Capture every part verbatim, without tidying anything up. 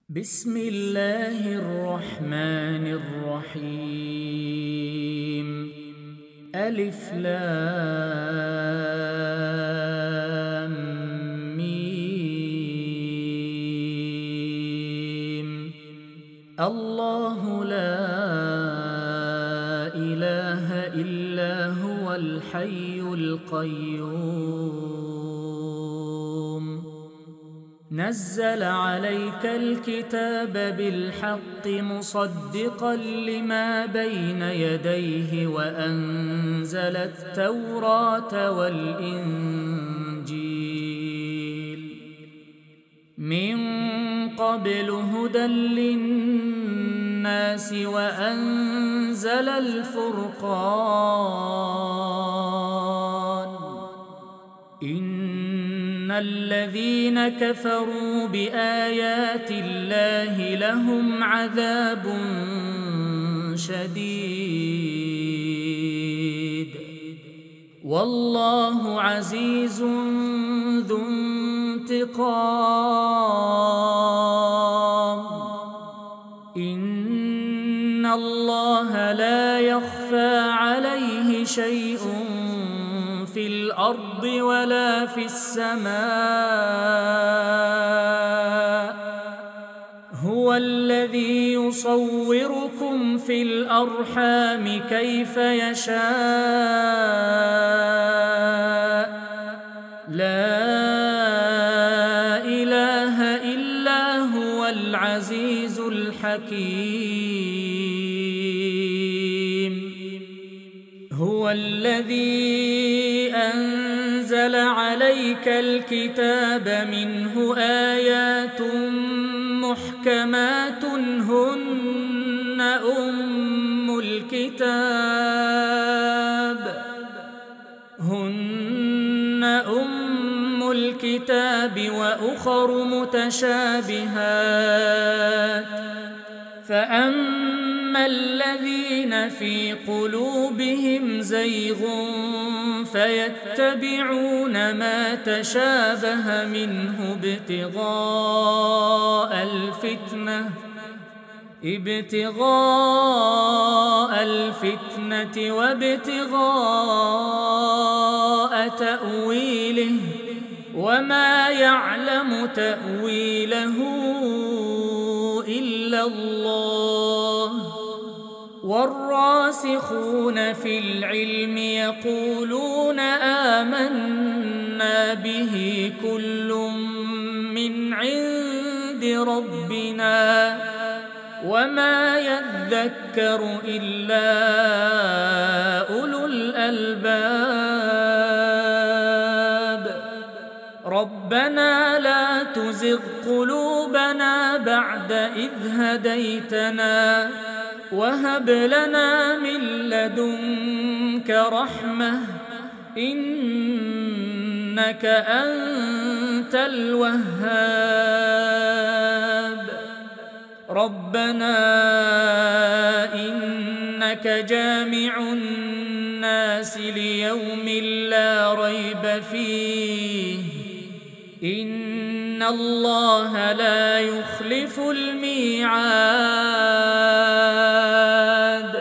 بسم الله الرحمن الرحيم. ألف لام ميم. الله لا إله إلا هو الحي القيوم. نزل عليك الكتاب بالحق مصدقا لما بين يديه وأنزل التوراة والإنجيل من قبل هدى للناس وأنزل الفرقان. إن الذين كفروا بآيات الله لهم عذاب شديد والله عزيز ذو انتقام. إن الله لا يخفى عليه شيء في الأرض ولا في السماء. هو الذي يصوركم في الأرحام كيف يشاء. لا إله إلا هو العزيز الحكيم. هو الذي أنزل عليك الكتاب منه آيات محكمات هن أم الكتاب هن أم الكتاب وأخر متشابهات. فأما الذين في قلوبهم زيغ فيتبعون ما تشابه منه ابتغاء الفتنة ابتغاء الفتنة وابتغاء تأويله وما يعلم تأويله إلا الله. والراسخون في العلم يقولون آمنا به كل من عند ربنا وما يذكر إلا أولو الألباب. ربنا لا تزغ قلوبنا بعد إذ هديتنا وهب لنا من لدنك رحمة إنك أنت الوهاب. ربنا إنك جامع الناس ليوم لا ريب فيه إن الله لا يخلف الميعاد.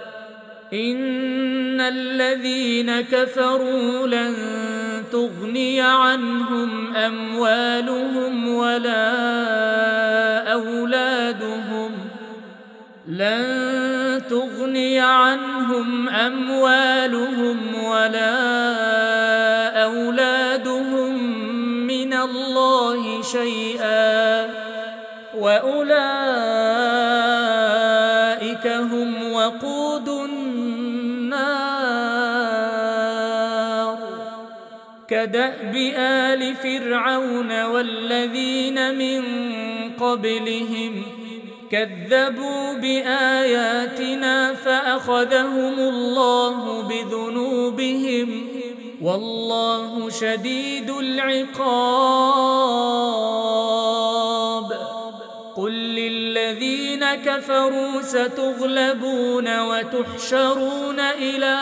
إن الذين كفروا لن تغني عنهم أموالهم ولا أولادهم لن تغني عنهم أموالهم ولا أولادهم من الله شيئا وأولئك هم وقود النار. كدأب آل فرعون والذين من قبلهم كذبوا بآياتنا فأخذهم الله بذنوبهم والله شديد العقاب. قل للذين كفروا ستغلبون وتحشرون إلى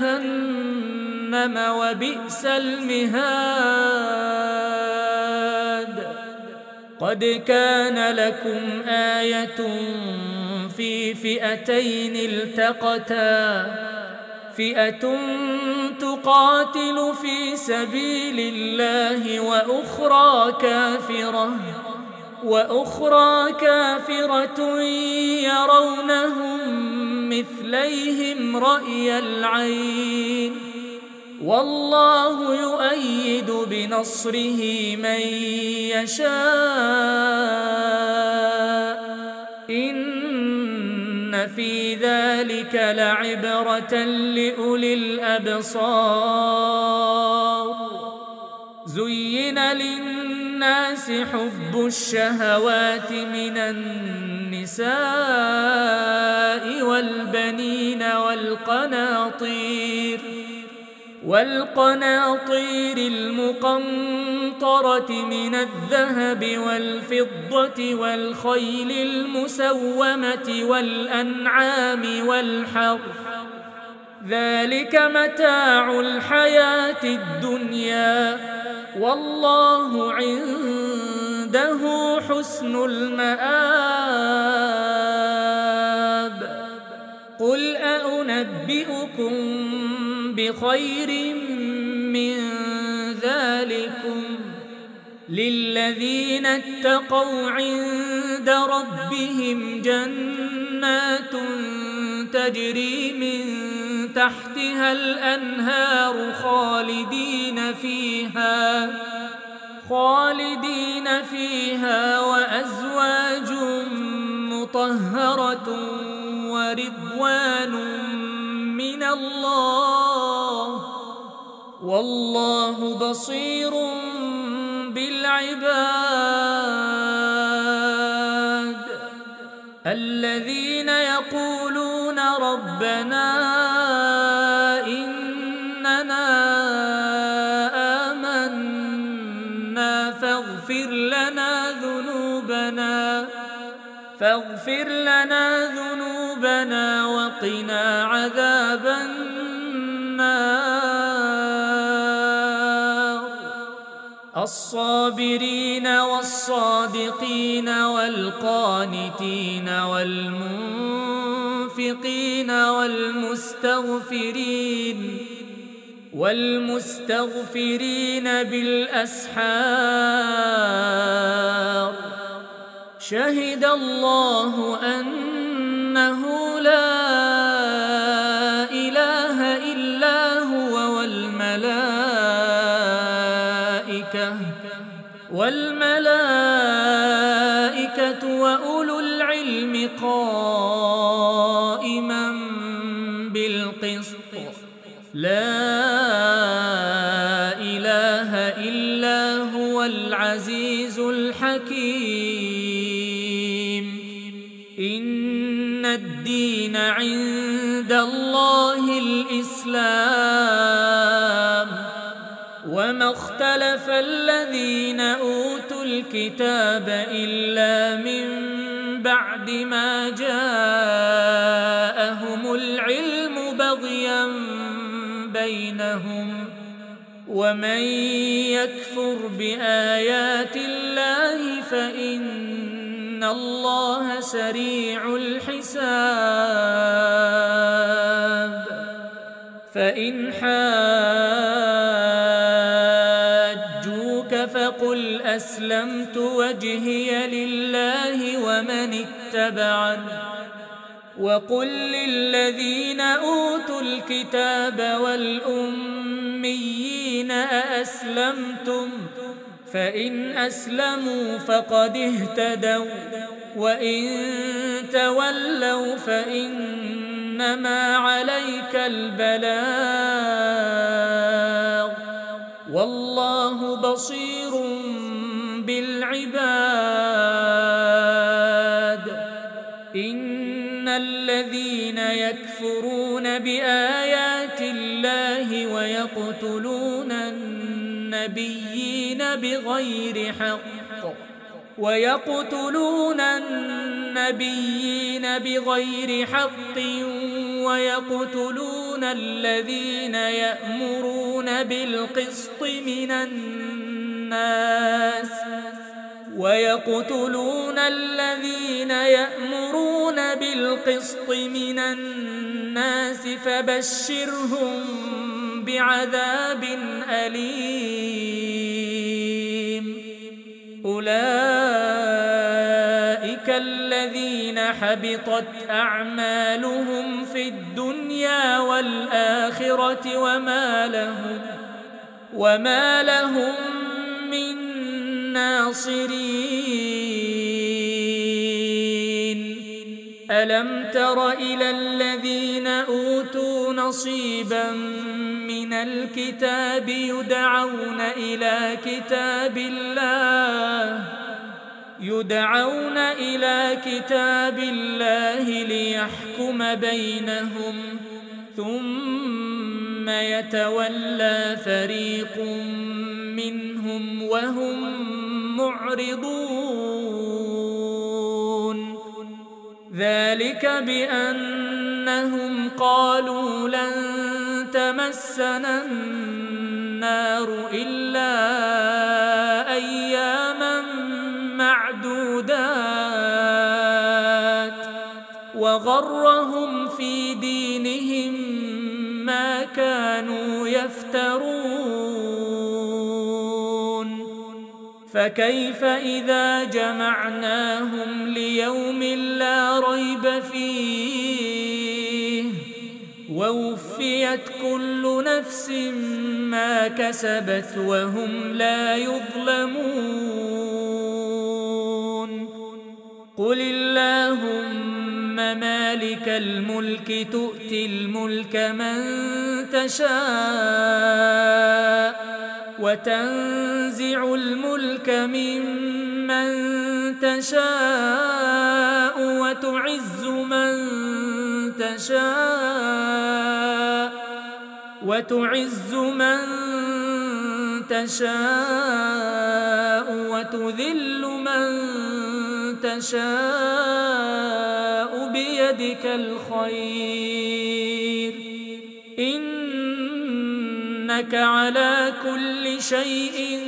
جهنم وبئس المهاد. قد كان لكم آية في فئتين التقتا فئة تقاتل في سبيل الله وأخرى كافرة وأخرى كافرة يرونهم مثليهم رأي العين والله يؤيد بنصره من يشاء إن في ذلك لعبرة لأولي الأبصار زين للناس حب الشهوات من النساء والبنين والقناطير والقناطير المقنطرة من الذهب والفضة والخيل المسومة والأنعام والحرث ذلك متاع الحياة الدنيا والله عنده حسن المآب قل أنبئكم بخير من ذلكم للذين اتقوا عند ربهم جنات تجري من تحتها الأنهار خالدين فيها خالدين فيها وأزواج مطهرة ورضوان من الله والله بصير بالعباد الذين يقولون ربنا إننا آمنا فاغفر لنا ذنوبنا فاغفر لنا ذنوبنا وقنا عذاب النار الصابرين والصادقين والقانتين والمنفقين والمستغفرين والمستغفرين بالأسحار شهد الله أنه لا إله إلا هو والملائكة والملائكة وأولو العلم قائما بالقسط لا إله إلا هو العزيز الحكيم إن الدين عند الله الإسلام وما اختلف الذين أوتوا الكتاب إلا من بعد ما جاءهم العلم بغيا بينهم ومن يكفر بآيات الله فإن الله سريع الحساب فإن حاجوك فقل أسلمت وجهي لله ومن اتبعني وقل للذين أوتوا الكتاب والأميين أأسلمتم فإن أسلموا فقد اهتدوا وإن تولوا فإنما عليك البلاغ والله بصير بالعباد إن الذين يكفرون بآيات الله ويقتلون النبيين بغير حق ويقتلون النبيين بغير حق ويقتلون الذين يأمرون بالقسط من الناس ويقتلون الذين يأمرون بالقسط من الناس فبشرهم بعذاب أليم أولئك الذين حبطت أعمالهم في الدنيا والآخرة وما لهم وما لهم من ناصرين ألم تر إلى الذين أوتوا نصيبا من الكتاب يدعون إلى كتاب الله يدعون إلى كتاب الله ليحكم بينهم ثم يتولى فريق منهم وهم معرضون ذلك بأنهم قالوا لن تمسنا النار إلا أياما معدودات وغرهم في دينهم ما كانوا يفترون فكيف إذا جمعناهم ليوم لا ريب فيه ووفيت كل نفس ما كسبت وهم لا يظلمون قل اللهم مالك الملك تؤتي الملك من تشاء وتنزع الملك ممن تشاء وتعز من تشاء وتعز من تشاء وتذل من تشاء بيدك الخير إنك على كل شيء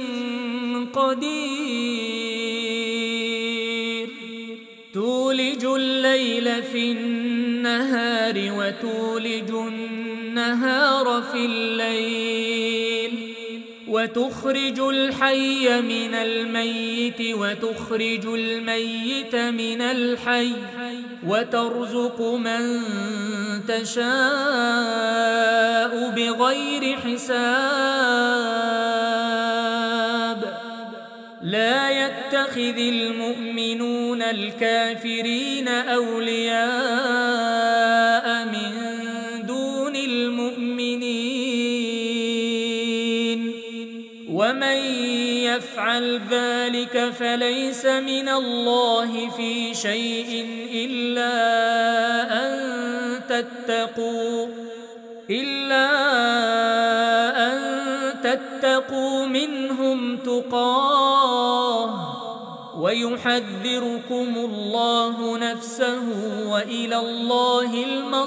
قدير تولج الليل في النهار وتولج النهار في الليل وتخرج الحي من الميت وتخرج الميت من الحي وترزق من تشاء بغير حساب لا يتخذ المؤمنون الكافرين أولياء من دون المؤمنين ومن يفعل ذلك فليس من الله في شيء إلا أن تتقوا إلا أن تتقوا منهم تقاه ويحذركم الله نفسه وإلى الله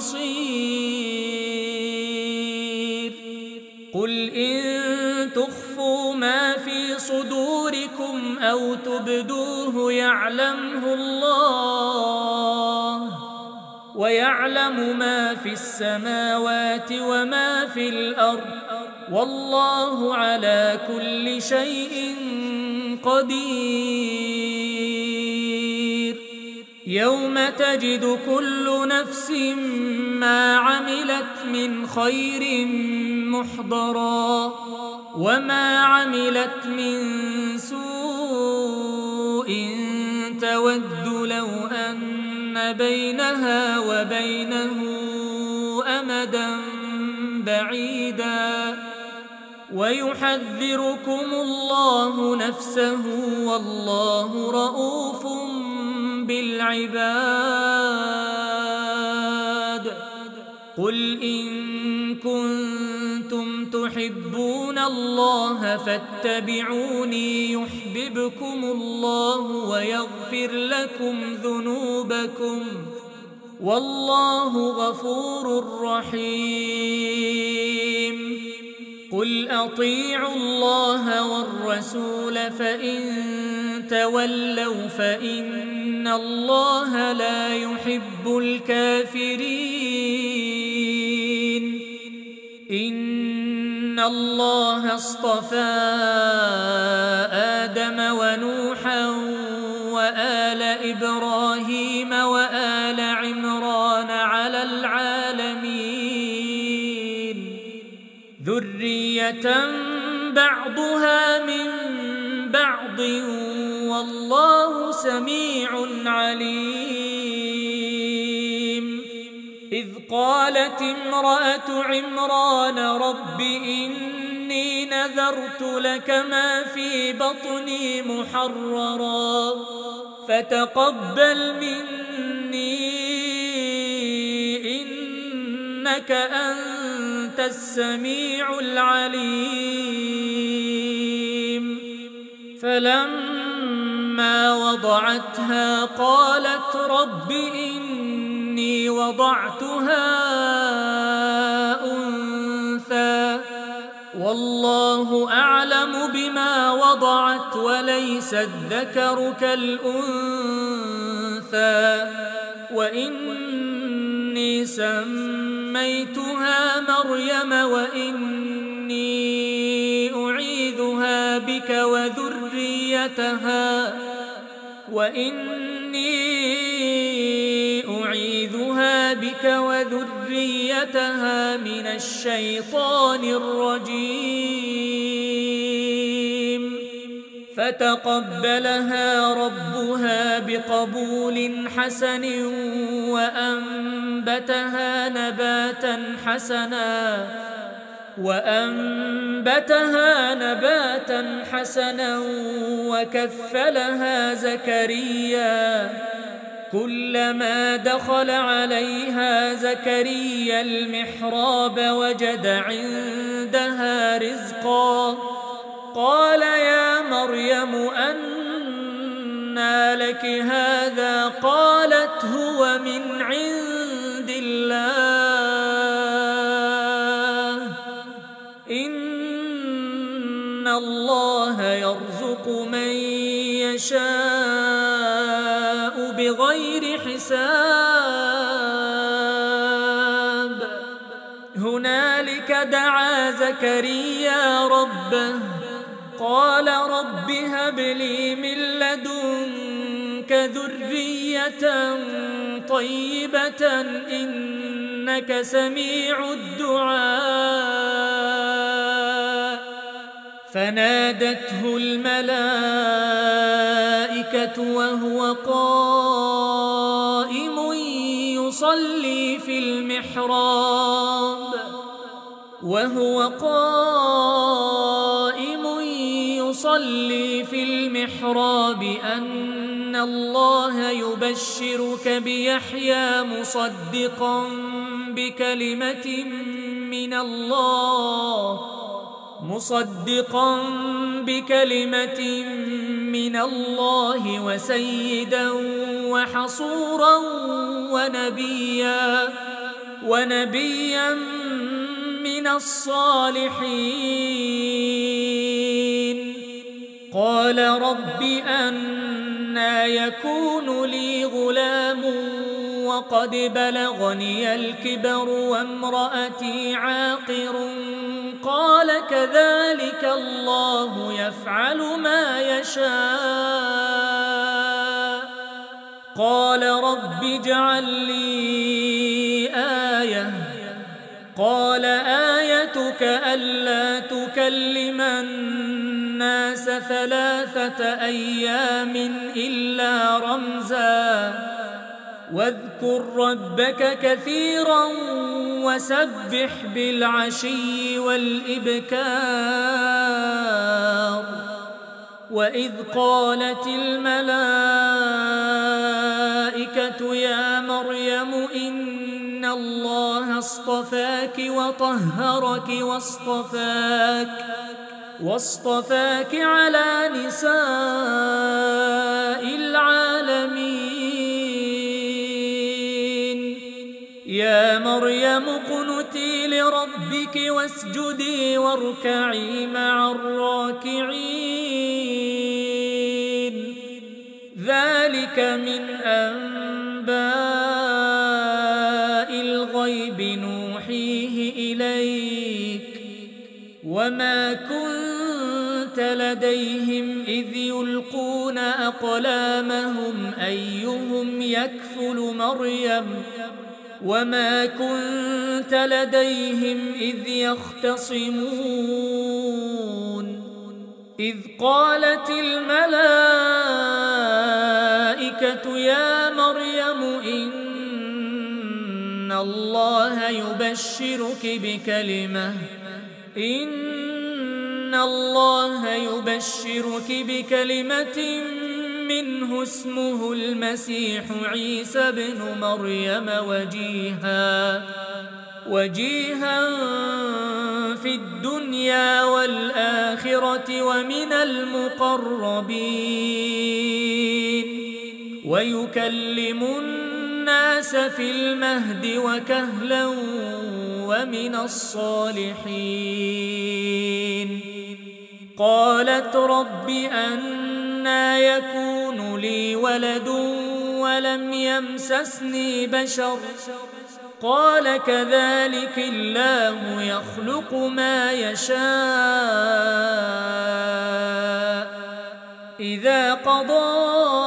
المصير قل إن تخفوا ما في صدوركم أو تبدوه يعلمه الله ويعلم ما في السماوات وما في الأرض والله على كل شيء قدير يوم تجد كل نفس ما عملت من خير محضرا وما عملت من سوء تود لو أن بينها وبينه أمدا بعيدا ويحذركم الله نفسه والله رؤوف بالعباد قل إن كنتم تحبون الله فاتبعوني يحببكم الله ويغفر لكم ذنوبكم والله غفور رحيم قل أطيعوا الله والرسول فإن تولوا فإن الله لا يحب الكافرين. إن الله اصطفى آدم ونوحا وآل إبراهيم وآل عمران على العالمين ذرية بعضها من بعض والله سميع عليم. إذ قالت امرأة عمران رب إني نذرت لك ما في بطني محررا فتقبل مني إنك أنت السميع العليم. فلما وضعتها قالت رب إني وضعتها أنثى والله أعلم بما وضعت وليس الذكر كالأنثى وإني سميتها مريم وإني أعيذها بك وذريتها وإني أعيذها بك وذريتها من الشيطان الرجيم. فتقبلها ربها بقبول حسن وأنبتها نباتا حسنا وأنبتها نباتا حسنا وكفلها زكريا كلما دخل عليها زكريا المحراب وجد عندها رزقا قال يا مريم أنى لك هذا قالت هو من عند الله إن الله يرزق من يشاء بغير حساب. هنالك دعا زكريا ربه قال رب هب لي من لدنك ذرية طيبة إنك سميع الدعاء. فنادته الملائكة وهو قائم يصلي في المحراب وهو قائم يصلي في المحراب أن الله يبشرك بيحيى مصدقا بكلمة من الله مصدقا بكلمة من الله وسيدا وحصورا ونبيا ونبيا من الصالحين. قال رب أنى يكون لي غلام وقد بلغني الكبر وامرأتي عاقر قال كذلك الله يفعل ما يشاء. قال رب اجعل لي آية قال آيتك ألا تكلم الناس ثلاثة أيام إلا رمزا واذكر ربك كثيرا وسبح بالعشي والإبكار. وإذ قالت الملائكة يا مريم إن الله اصطفاك وطهرك واصطفاك واصطفاك على نساء العالمين. يا مريم اقنتي لربك واسجدي واركعي مع الراكعين. ذلك من أنباء الغيب نوحيه إليك وما كنت لديهم إذ يلقون أقلامهم أيهم يكفل مريم وما كنت لديهم إذ يختصمون إذ قالت الملائكة يا مريم إن الله يبشرك بكلمة إن الله يبشرك بكلمة منه اسمه المسيح عيسى بن مريم وجيها وجيها في الدنيا والآخرة ومن المقربين ويكلم الناس في المهد وكهلا ومن الصالحين قالت رب أنى يكون لي ولد ولم يمسسني بشر قال كذلك الله يخلق ما يشاء إذا قضى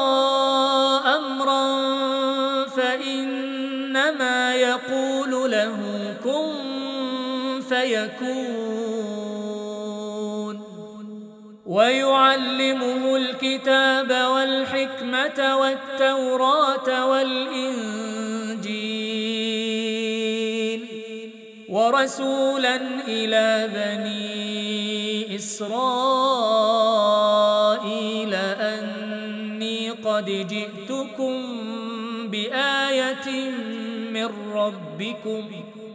أمرا فإنما يقول له كن فيكون ويعلمه الكتاب والحكمة والتوراة والإنجيل ورسولا إلى بني إسرائيل أني قد جئتكم بآية من ربكم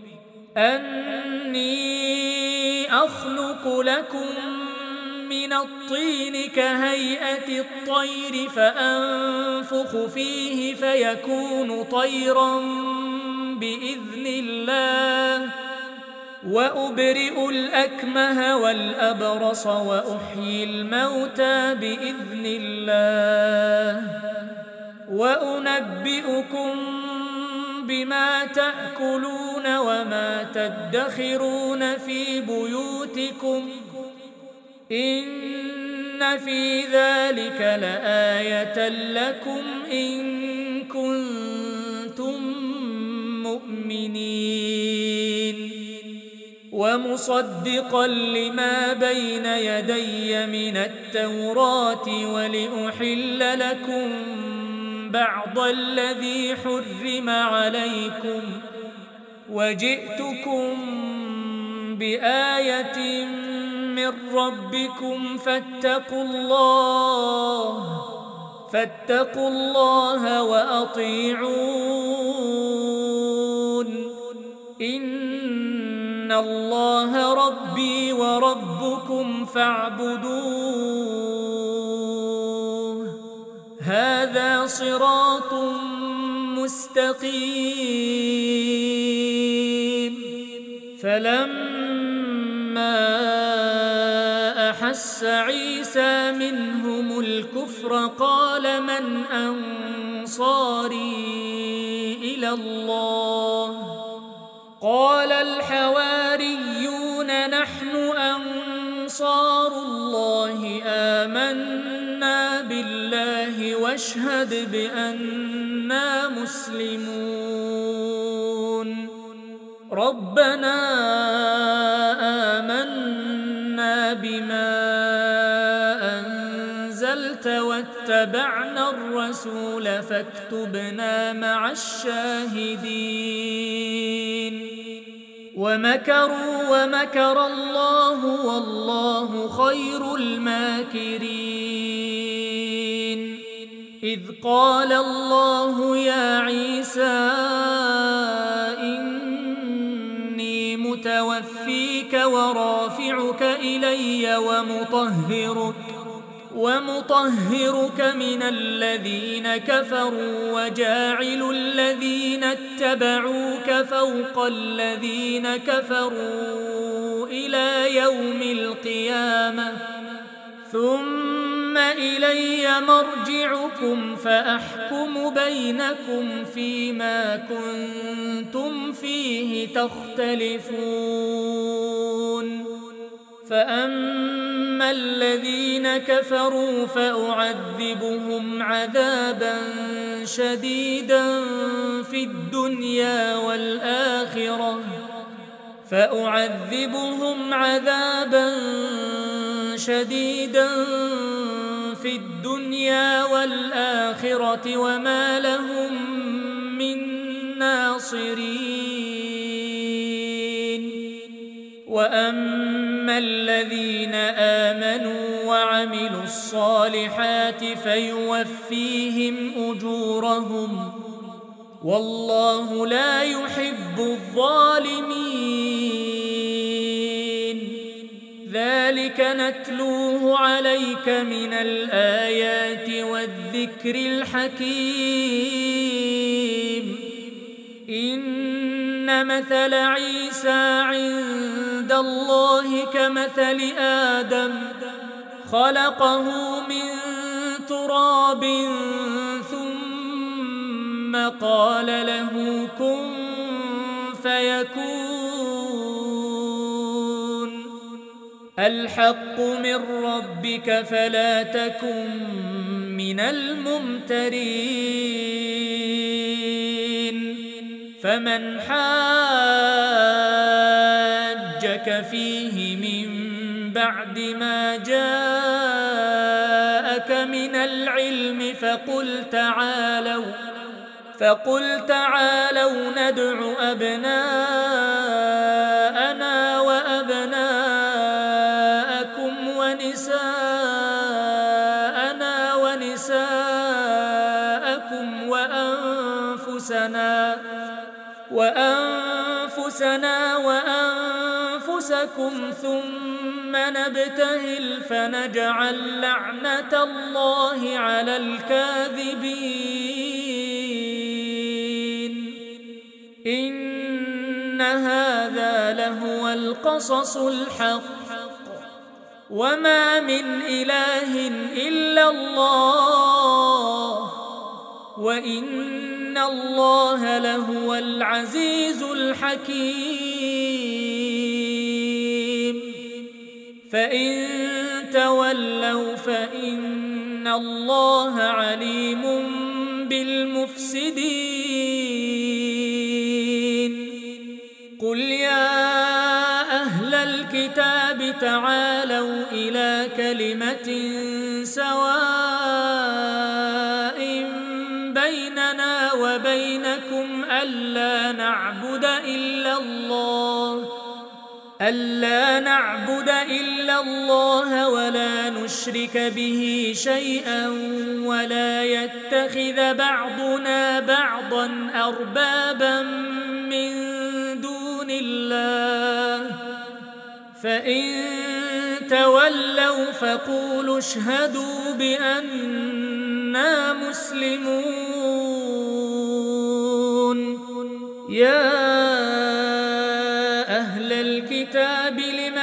أني أخلق لكم من الطين كهيئة الطير فأنفخ فيه فيكون طيرا بإذن الله وأبرئ الأكمه والأبرص وأحيي الموتى بإذن الله وأنبئكم بما تأكلون وما تدخرون في بيوتكم إن في ذلك لآية لكم إن كنتم مؤمنين ومصدقا لما بين يدي من التوراة ولأحل لكم بعض الذي حرم عليكم وجئتكم بآية من ربكم فاتقوا الله فاتقوا الله وأطيعون إن الله ربي وربكم فاعبدوه هذا صراط مستقيم فلما أحس عيسى منهم الكفر قال من أنصاري إلى الله قال الحواريون نحن أنصار الله آمنا بالله واشهد بأننا مسلمون ربنا آمنا بما أنزلت واتبعنا الرسول فاكتبنا مع الشاهدين ومكروا ومكر الله والله خير الماكرين إذ قال الله يا عيسى إني متوفيك ورافعك إلي ومطهرك ومطهرك من الذين كفروا وجاعل الذين اتبعوك فوق الذين كفروا إلى يوم القيامة ثم إلي مرجعكم فأحكم بينكم فيما كنتم فيه تختلفون فأما الذين كفروا فأعذبهم عذابا شديدا في الدنيا والآخرة فأعذبهم عذابا شديدا في الدنيا والآخرة وما لهم من ناصرين وأما الذين آمنوا وعملوا الصالحات فيوفيهم أجورهم والله لا يحب الظالمين ذلك نتلوه عليك من الآيات والذكر الحكيم إن مثل عيسى عند الله كمثل آدم خلقه من تراب ثم قال له كن فيكون الحق من ربك فلا تكن من الممترين فمن حاجك فيه من بعد ما جاءك من العلم فقل تعالوا فقل تعالوا ندع أبناءنا وأبناءكم ونساءنا ونساءكم وأنفسنا وأنفسنا وأنفسكم ثم نبتهل فنجعل لعنة الله على الكاذبين إن هذا لهو القصص الحق وما من إله إلا الله وإن الله لهو العزيز الحكيم فإن تولوا فإن الله عليم بالمفسدين قل يا أهل الكتاب تعالوا إلى كلمة سواء بيننا وبينكم ألا نعبد إلا الله ألا نعبد إلا الله ولا نشرك به شيئا ولا يتخذ بعضنا بعضا أربابا من دون الله فإن تولوا فقولوا اشهدوا بأننا مسلمون يا أهل الكتاب لم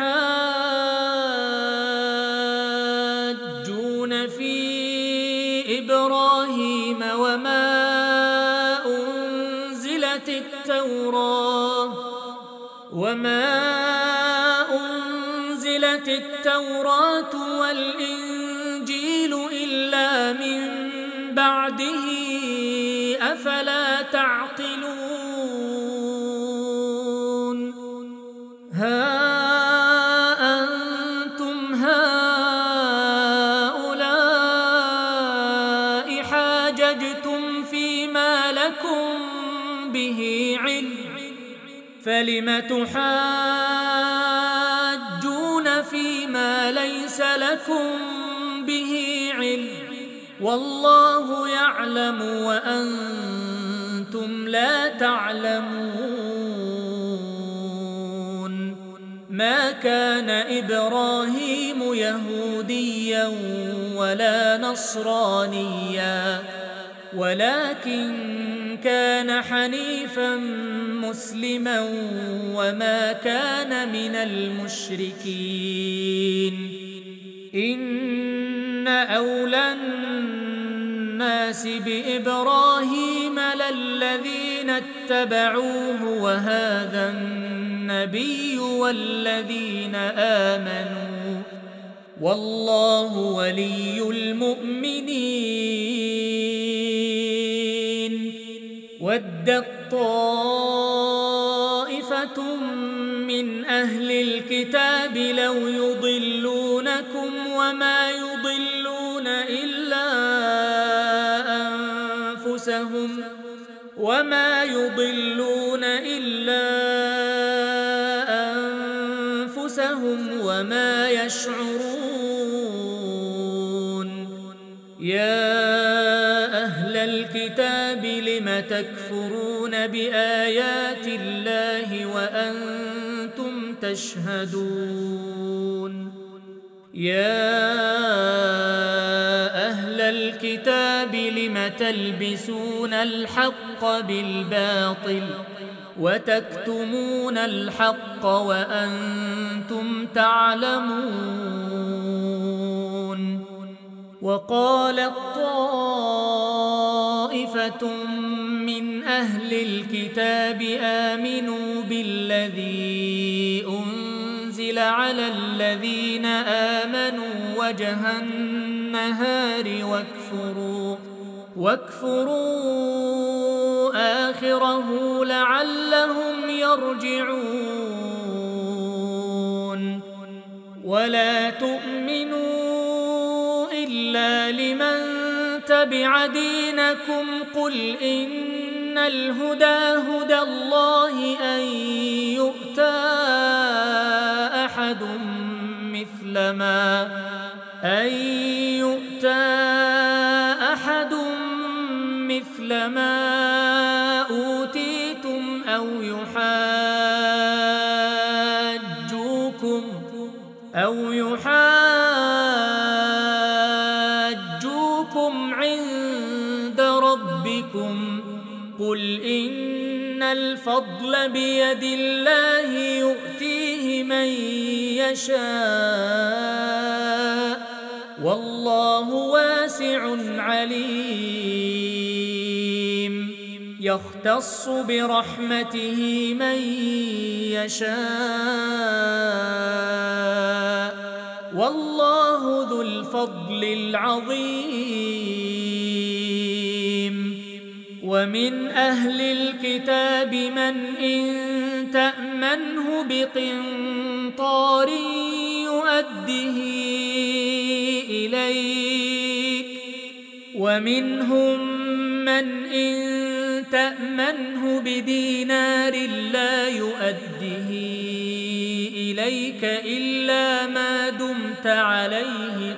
تحاجون في إبراهيم وما أنزلت التوراة وما أنزلت التوراة والإنجيل إلا من بعده أفلا تعقلون ها أنتم هؤلاء حاججتم فيما لكم به علم فلم تحاجون فيما ليس لكم به علم والله يعلم وأنتم لا تعلمون ما كان إبراهيم يهوديا ولا نصرانيا ولكن كان حنيفا مسلما وما كان من المشركين إن أولى الناس بإبراهيم للذين اتبعوه وهذا النبي والذين آمنوا والله ولي المؤمنين. ودت طائفة من أهل الكتاب لو يضلونكم وما يضلون إلا أنفسهم وما يضلون إلا أنفسهم وما يشعرون. يا أهل الكتاب لم تكفرون بآيات الله وأنتم تشهدون. يا أهل الكتاب لم تلبسون الحق بالباطل وتكتمون الحق وأنتم تعلمون. وقالت طائفة من أهل الكتاب آمنوا بالذي أنزل على الذين آمنوا وجه النهار واكفروا واكفروا آخره لعلهم يرجعون. ولا تؤمنوا إلا لمن تبع دينكم قل إن الهدى هدى الله أن يؤتى أحد مثل ما أن يؤتى أحد مثل ما أوتيتم أو يحاجوكم أو يحاجوكم عند ربكم قل إن الفضل بيد الله يؤتيه من يشاء والله واسع عليم. يختص برحمته من يشاء والله ذو الفضل العظيم. ومن أهل الكتاب من إن تأمنه بقنطار يؤده إليك ومنهم من إن تأمنه بدينار لا يؤده إليك إلا ما دمت عليه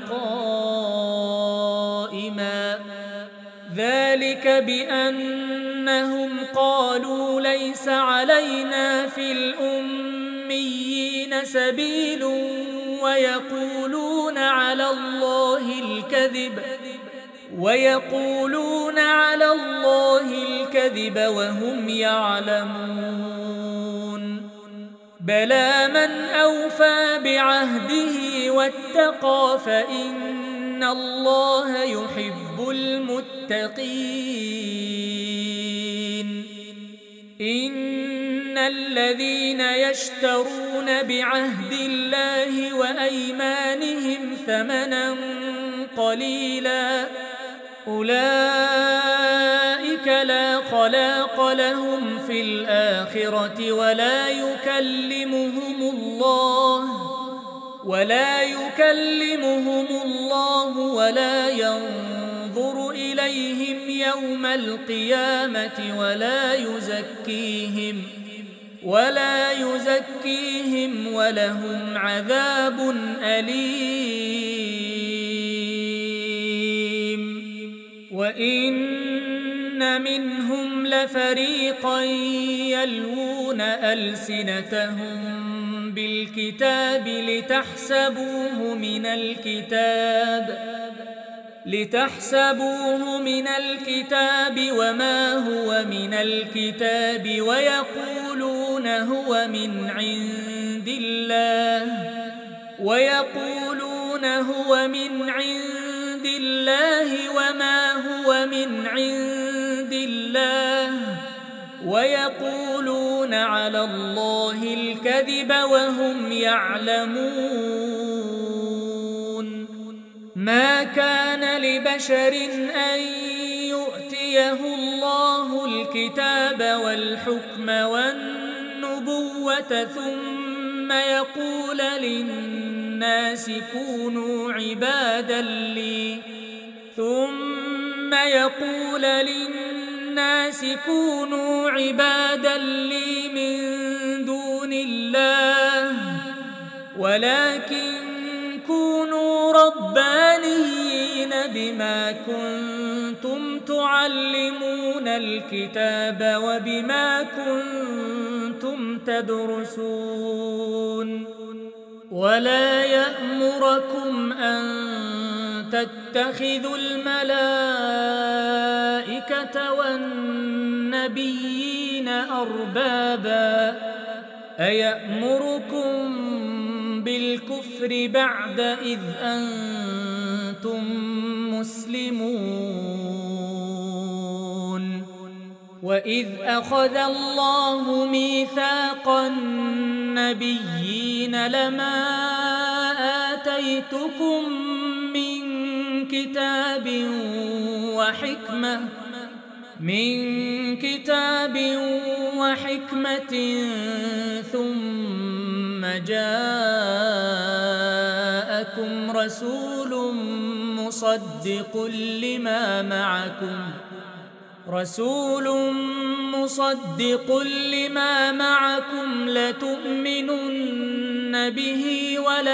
قائما ذلك بأنهم قالوا ليس علينا في الأميين سبيل ويقولون على الله الكذب ويقولون على الله الكذب وهم يعلمون. بلى من أوفى بعهده واتقى فإن الله يحب المتقين. إن الذين يشترون بعهد الله وأيمانهم ثمنا قليلا أولئك لا خلاق لهم في الآخرة ولا يكلمهم الله ولا يكلمهم الله ولا ينظر إليهم يوم القيامة ولا يزكيهم ولا يزكيهم ولهم عذاب أليم. وإن منهم لفريقا يلوون ألسنتهم بالكتاب لتحسبوه من الكتاب لتحسبوه من الكتاب وما هو من الكتاب ويقولون هو من عند الله ويقولون هو من عند الله وما هو من عند الله ويقولون على الله الكذب وهم يعلمون. ما كان لبشر أن يؤتيه الله الكتاب والحكم والنبوة ثم يقول للناس كونوا عبادا لي ثم يقول للناس كونوا عبادا لي من دون الله ولكن كونوا ربانيين بما كنتم تعلمون الكتاب وبما كنتم تدرسون. ولا يأمركم أن تتخذوا الملائكة والنبيين أربابا أيأمركم بالكفر بعد إذ أنتم مسلمون. وإذ أخذ الله ميثاق النبيين لما آتيتكم من كتاب وحكمة من كتاب وحكمة ثم جاءكم رسول مصدق لما معكم رسول مصدق لما معكم لتؤمنن به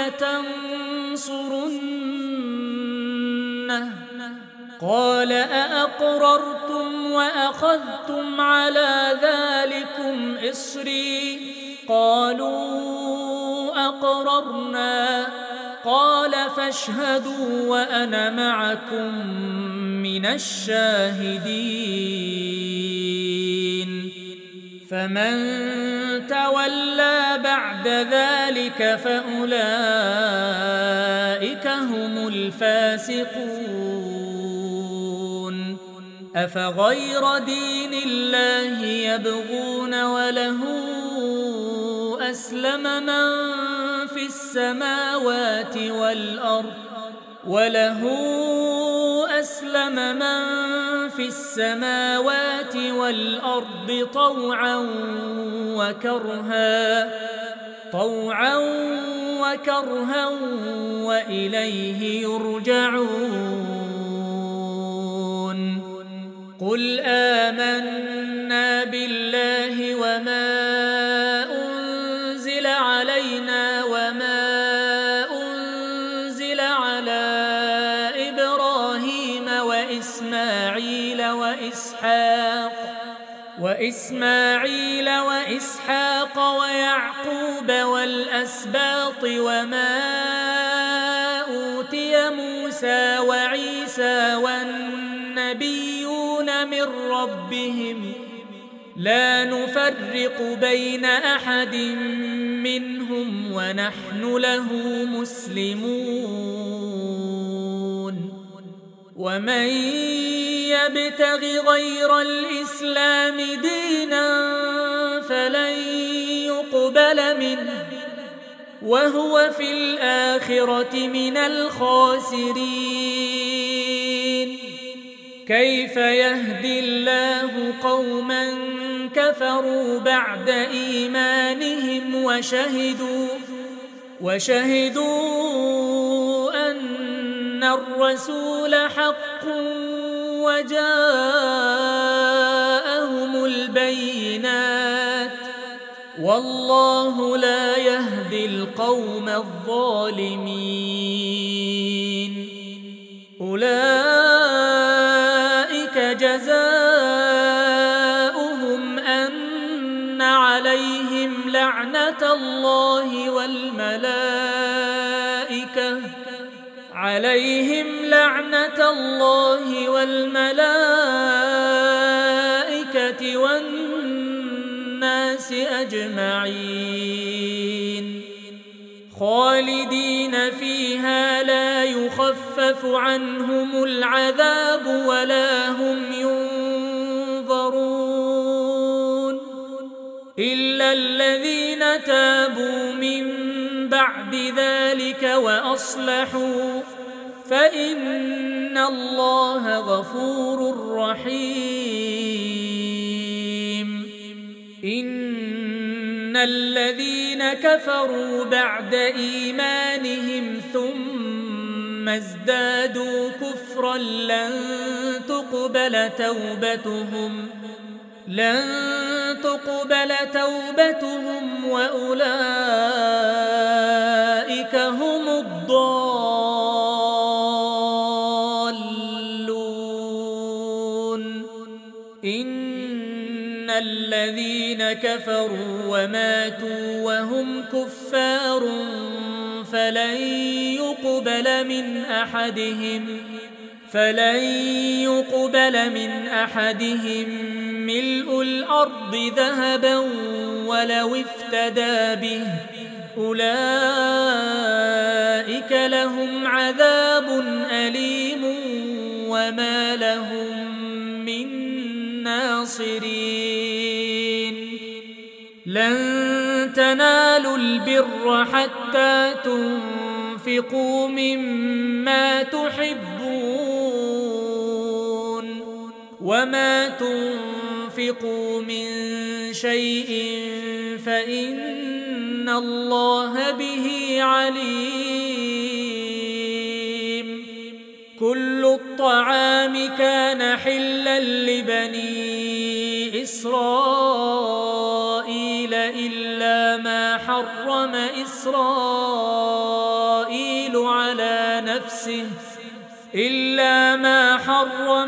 ولتنصرنه قال أأقررتم وأخذتم على ذلكم إصري قالوا أقررنا قال فاشهدوا وأنا معكم من الشاهدين. فمن تولى بعد ذلك فأولئك هم الفاسقون. أفغير دين الله يبغون وله أسلم من في السماوات والأرض وله أسلم من في السماوات والأرض طوعا وكرها طوعا وكرها وإليه يرجعون. قل آمنا بالله وما أنزل علينا وما أنزل على إبراهيم وإسماعيل وإسحاق وإسماعيل وإسحاق ويعقوب والأسباط وما أوتي موسى وعيسى والنبيون من ربهم لا نفرق بين أحد منهم ونحن له مسلمون. ومن يبتغ غير الإسلام دينا فلن يقبل منه وهو في الآخرة من الخاسرين. كيف يهدي الله قوما كفروا بعد إيمانهم وشهدوا وشهدوا أن الرسول حق وجاءهم البينات والله لا يهدي القوم الظالمين. أولئك جزاؤهم أن عليهم لعنة الله والملائكة عليهم لعنة الله والملائكة والناس أجمعين خالدين فيها لا يخفف يخفف عنهم العذاب ولا هم ينظرون إلا الذين تابوا من بعد ذلك وأصلحوا فإن الله غفور رحيم. إن الذين كفروا بعد إيمانهم ثم ازدادوا كفرا لن تقبل توبتهم لن تقبل توبتهم وأولئك هم الضالون. إن الذين كفروا وماتوا وهم كفار فلن يقبل من أحدهم فلن يقبل من أحدهم ملء الأرض ذهبا ولو افتدى به أولئك لهم عذاب أليم وما لهم من ناصرين. لن تنالوا البر حتى تنفقوا مما تحبون وما تنفقوا من شيء فإن الله به عليم. كل الطعام كان حلا لبني إسرائيل إلا ما حرم إسرائيل على نفسه إلا ما حرم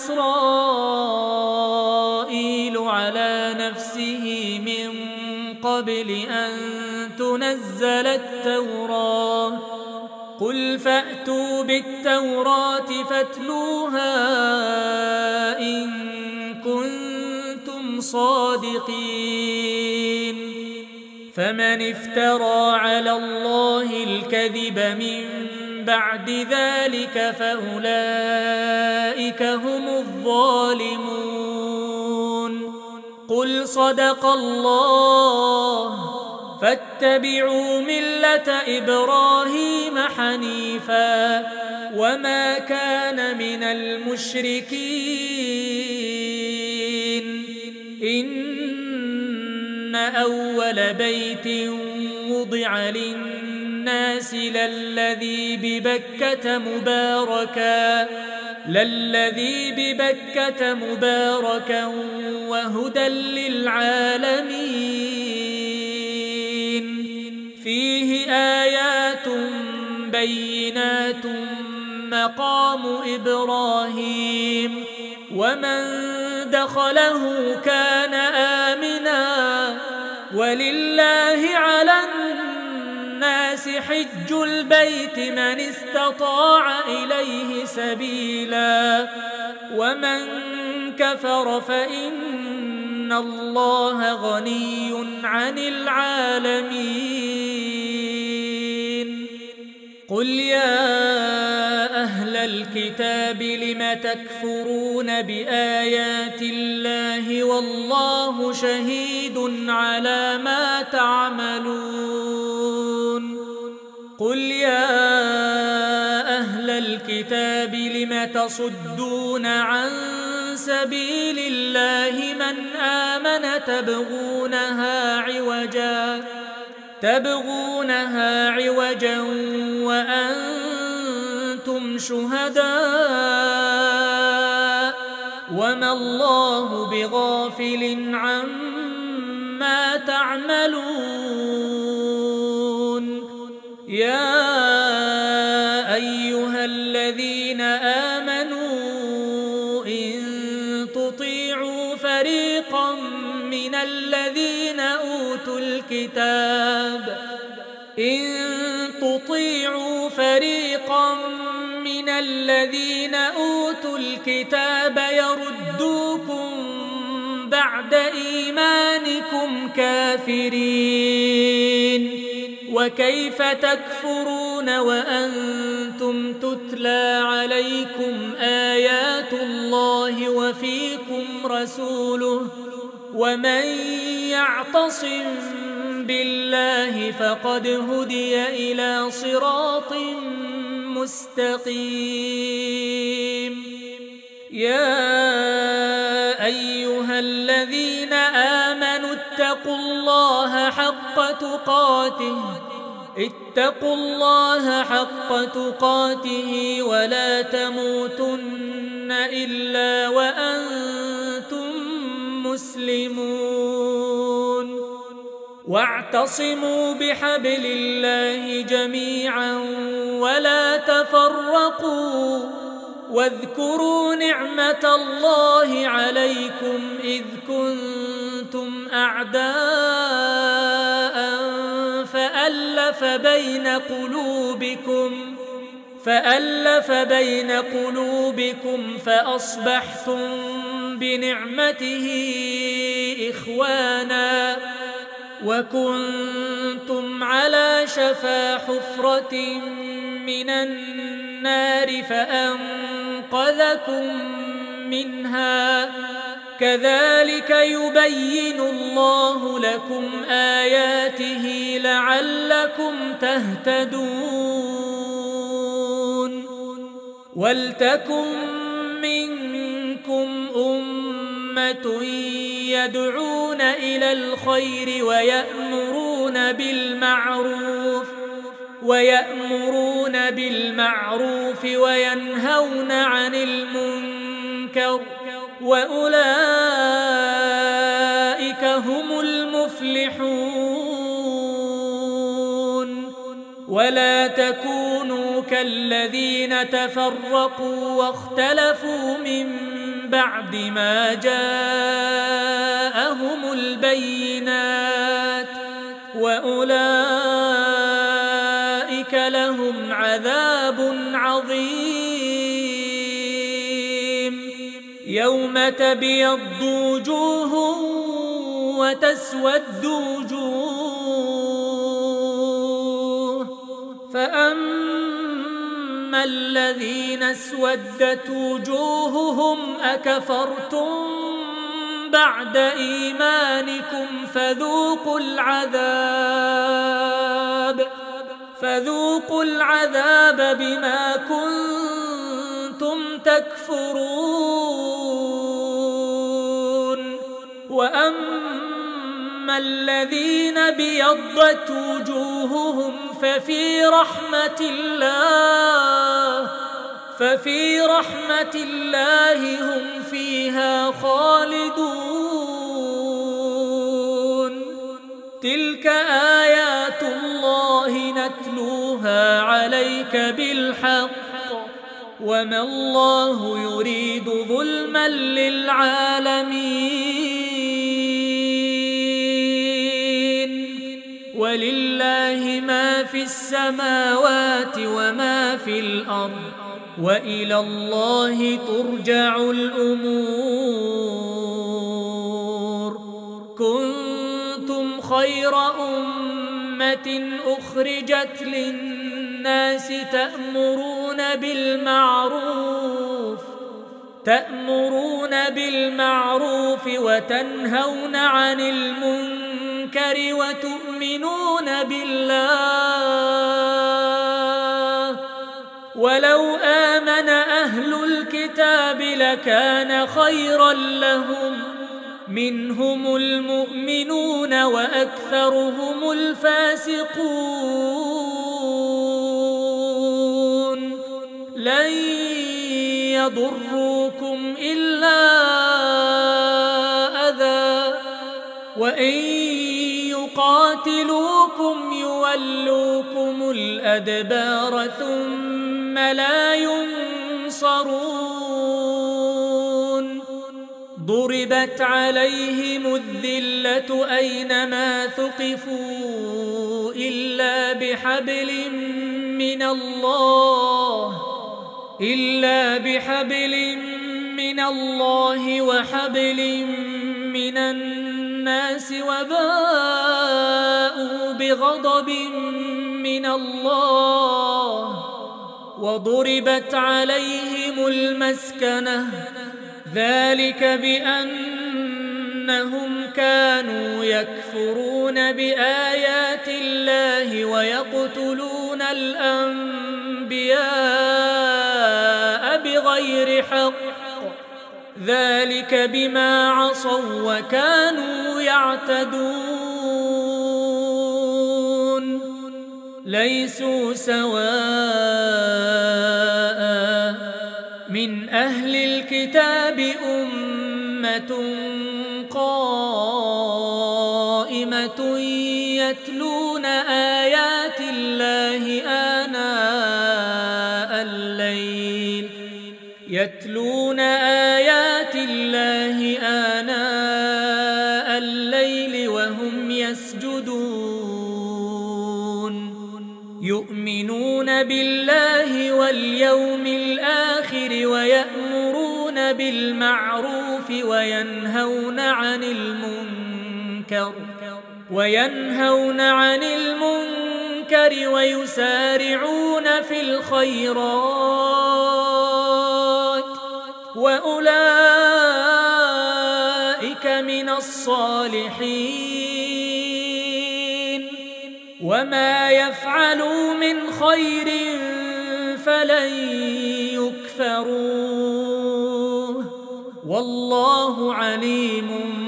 إسرائيل على نفسه من قبل أن تنزل التوراة. قل فأتوا بالتوراة فاتلوها إن كنتم صادقين. فمن افترى على الله الكذب من بعد ذلك فأولئك هم الظالمون. قل صدق الله فاتبعوا ملة إبراهيم حنيفا وما كان من المشركين. إن أول بيت وضع للناس للذي ببكة مباركا للذي ببكة مباركا وهدى للعالمين. فيه آيات بينات مقام إبراهيم ومن دخله كان آمنا ولله على الناس حج البيت من استطاع إليه سبيلا ومن كفر فإن الله غني عن العالمين. قل يا أهل الكتاب لم تكفرون بآيات الله والله شهيد على ما تعملون. قل يا أهل الكتاب لم تصدون عن سبيل الله من آمن تبغونها عوجا تبغونها عوجا وأنتم شهداء وما الله بغافل عما تعملون. يا أيها الذين آمنوا إن تطيعوا فريقا من الذين أوتوا الكتاب إن تطيعوا فريقا من الذين أوتوا الكتاب يردوكم بعد إيمانكم كافرين وكيف تكفرون وأنتم تتلى عليكم آيات الله وفيكم رسوله ومن يعتصم بالله فقد هدي إلى صراط مستقيم. يا أيها الذين آمنوا اتقوا الله حق تقاته اتقوا الله حق تقاته ولا تموتن إلا وأنتم مسلمون. واعتصموا بحبل الله جميعا ولا تفرقوا واذكروا نعمة الله عليكم إذ كنتم أعداء فألف بين قلوبكم فألف بين قلوبكم فأصبحتم بنعمته إخوانا وكنتم على شفا حفرة من النار فأنقذكم منها كذلك يبين الله لكم آياته لعلكم تهتدون. ولتكن منكم أمة يدعون إلى الخير ويأمرون بالمعروف ويأمرون بالمعروف وينهون عن المنكر وأولئك هم المفلحون. ولا تكونوا كالذين تفرقوا واختلفوا من بعد ما جاءهم البينات وأولئك لهم عذاب عظيم. يوم تبيض وجوه وتسود وجوه فأما الذين اسودت وجوههم أكفرتم بعد إيمانكم فذوقوا العذاب فذوقوا العذاب بما كنتم تكفرون. وأما الذين بيضت وجوههم ففي رحمة الله ففي رحمة الله هم فيها خالدون. تلك آيات الله نتلوها عليك بالحق وما الله يريد ظلما للعالمين. ولله ما في السماوات وما في الأرض وإلى الله ترجع الأمور. كنتم خير أمة أخرجت للناس تأمرون بالمعروف تأمرون بالمعروف وتنهون عن المنكر وتؤمنون بالله. ولو آمن أهل الكتاب لكان خيرا لهم منهم المؤمنون وأكثرهم الفاسقون. لن يضروكم إلا أذى وإن يقاتلوكم يولوكم الأدبار ثم لا ينصرون. ضربت عليهم الذلة أينما ثقفوا إلا بحبل من الله إلا بحبل من الله وحبل من الناس وباءوا بغضب من الله وضربت عليهم المسكنة ذلك بأنهم كانوا يكفرون بآيات الله ويقتلون الأنبياء بغير حق ذلك بما عصوا وكانوا يعتدون ليسوا سواء من أهل الكتاب أمة قائمة يتلون آيات الله آناء الليل يتلون آيات الله آناء الليل وهم يسجدون يؤمنون بالله واليوم الآخر ويأمرون بالمعروف وينهون عن المنكر وينهون عن المنكر ويسارعون في الخيرات وأولئك من الصالحين وما يفعلوا من خير فلن يكفروه والله عليم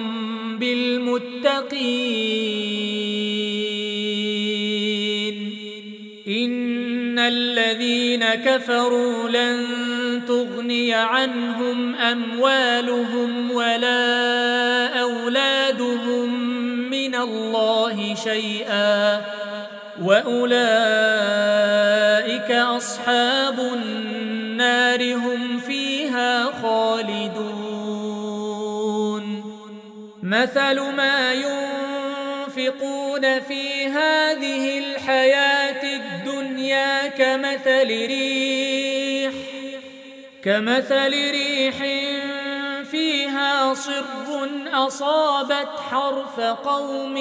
بالمتقين إن الذين كفروا لن تغني عنهم أموالهم ولا أولادهم من الله شيئا وأولئك أصحاب النار هم فيها خالدون مثل ما ينفقون في هذه الحياة الدنيا كمثل ريح كمثل ريح فيها صر أصابت حرث قوم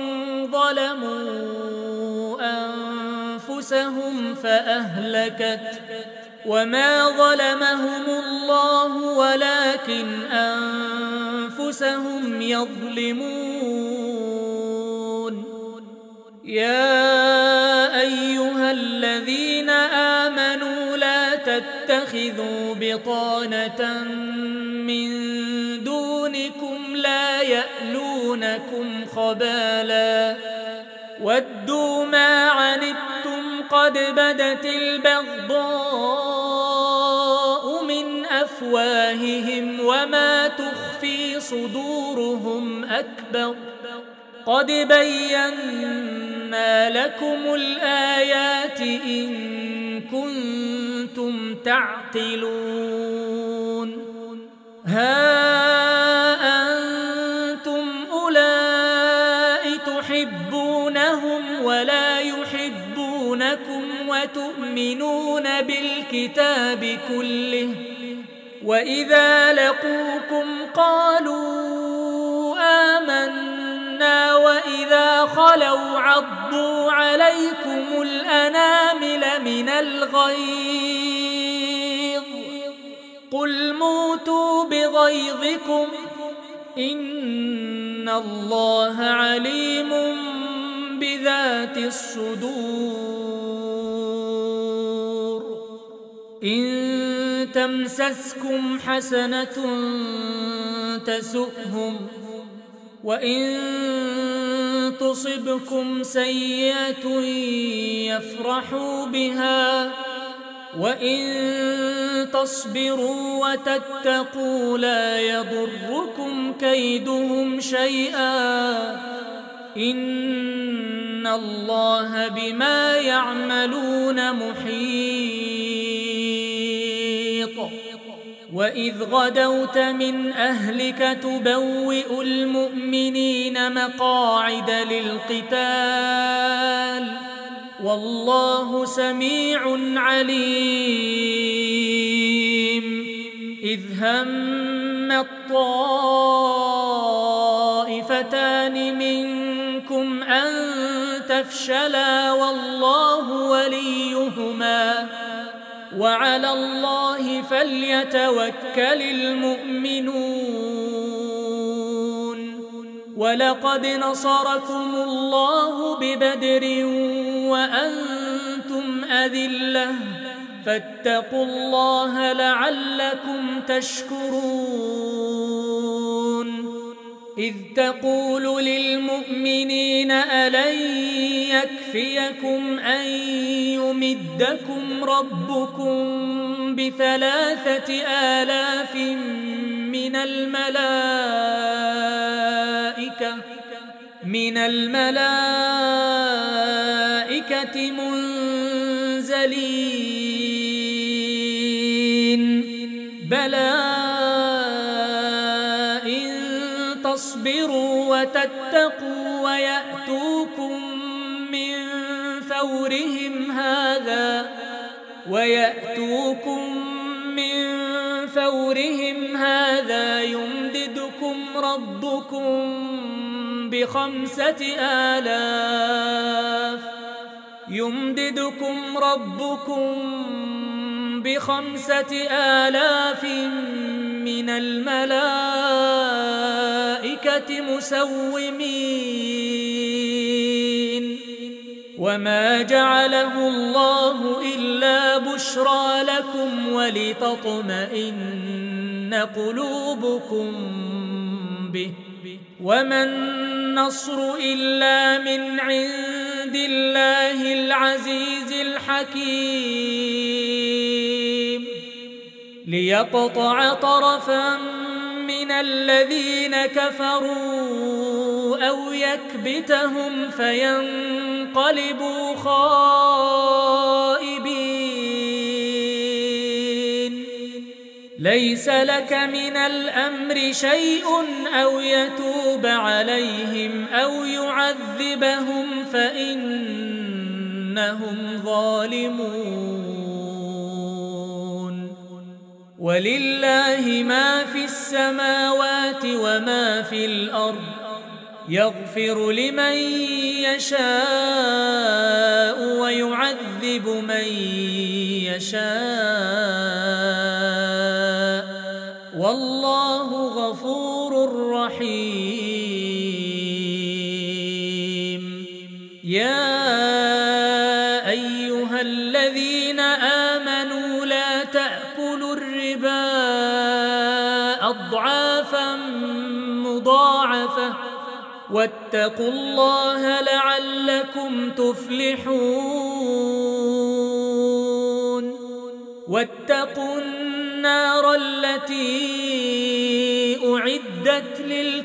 ظلموا أنفسهم فأهلكت وما ظلمهم الله ولكن أنفسهم يظلمون يا أيها الذين آمنوا لا تتخذوا بطانة من دونكم لا يألونكم خبالا ودوا ما عنتم قد بدت البغضاء من أفواههم وما تخفي صدورهم أكبر قد بينا لكم الآيات إن كنتم تعقلون ها أنتم أولئك تحبونهم ولا يحبونكم وتؤمنون بالكتاب كله وإذا لقوكم قالوا آمنا وإذا خلوا عضوا عليكم الأنامل من الغيظ قل موتوا بغيظكم إن الله عليم بذات الصدور إن تمسسكم حسنة تسؤهم وإن تصبكم سيئة يفرحوا بها وإن تصبروا وتتقوا لا يضركم كيدهم شيئا إن الله بما يعملون محيط وإذ غدوت من أهلك تبوئ المؤمنين مقاعد للقتال والله سميع عليم إذ هم الطائفتان منكم منكم أن تفشلا والله وليهما وعلى الله فليتوكل المؤمنون ولقد نصركم الله ببدر وأنتم أذلة فاتقوا الله لعلكم تشكرون إذ تقول للمؤمنين ألن يكفيكم أن يمدكم ربكم بثلاثة آلاف من الملائكة من الملائكة منزلين بلى إن تصبروا وتتقوا ويأتوكم من فورهم هذا ويأتوكم من فورهم هذا يمددكم ربكم بخمسة آلاف يمددكم ربكم بخمسة آلاف من الملائكة مسومين وما جعله الله إلا بشرى لكم ولتطمئن قلوبكم به وما النصر إلا من عند الله العزيز الحكيم ليقطع طرفا من الذين كفروا أو يكبتهم فينقلبوا خائبين ليس لك من الأمر شيء أو يتوب عليهم أو يعذبهم فإنهم ظالمون ولله ما في السماوات وما في الأرض يغفر لمن يشاء ويعذب من يشاء والله غفور رحيم يا أيها الذين آمنوا لا تأكلوا الربا أضعافا مضاعفة واتقوا الله لعلكم تفلحون واتقوا النار التي أعدت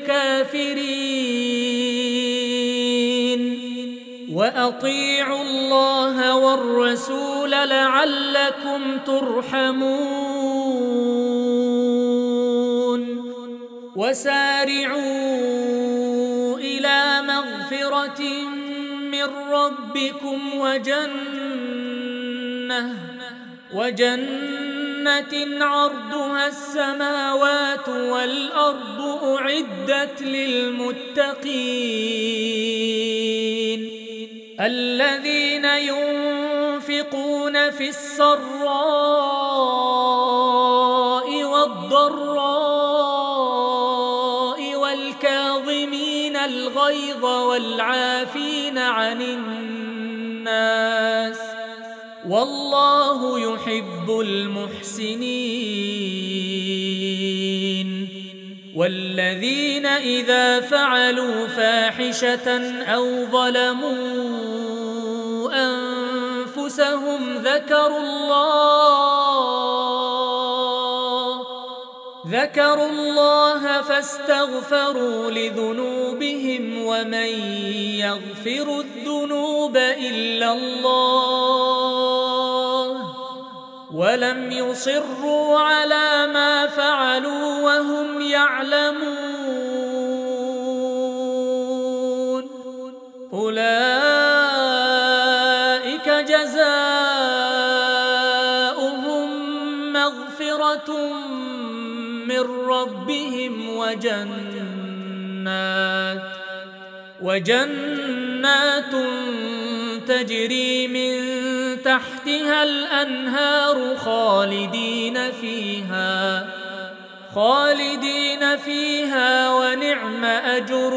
للكافرين وأطيعوا الله والرسول لعلكم ترحمون وسارعوا إلى مغفرة من ربكم وجنة وجنة عرضها السماوات والأرض أعدت للمتقين الذين ينفقون في السراء والضراء والكاظمين الغيظ والعافين عن الناس والله يحب المحسنين والذين إذا فعلوا فاحشة أو ظلموا أنفسهم ذكروا الله ذكروا الله فاستغفروا لذنوبهم ومن يغفر الذنوب إلا الله ولم يصروا على ما فعلوا وهم يعلمون أولئك جزاؤهم مغفرة من ربهم وجنات وجنات تجري من تحتها الأنهار خالدين فيها خالدين فيها ونعم أجر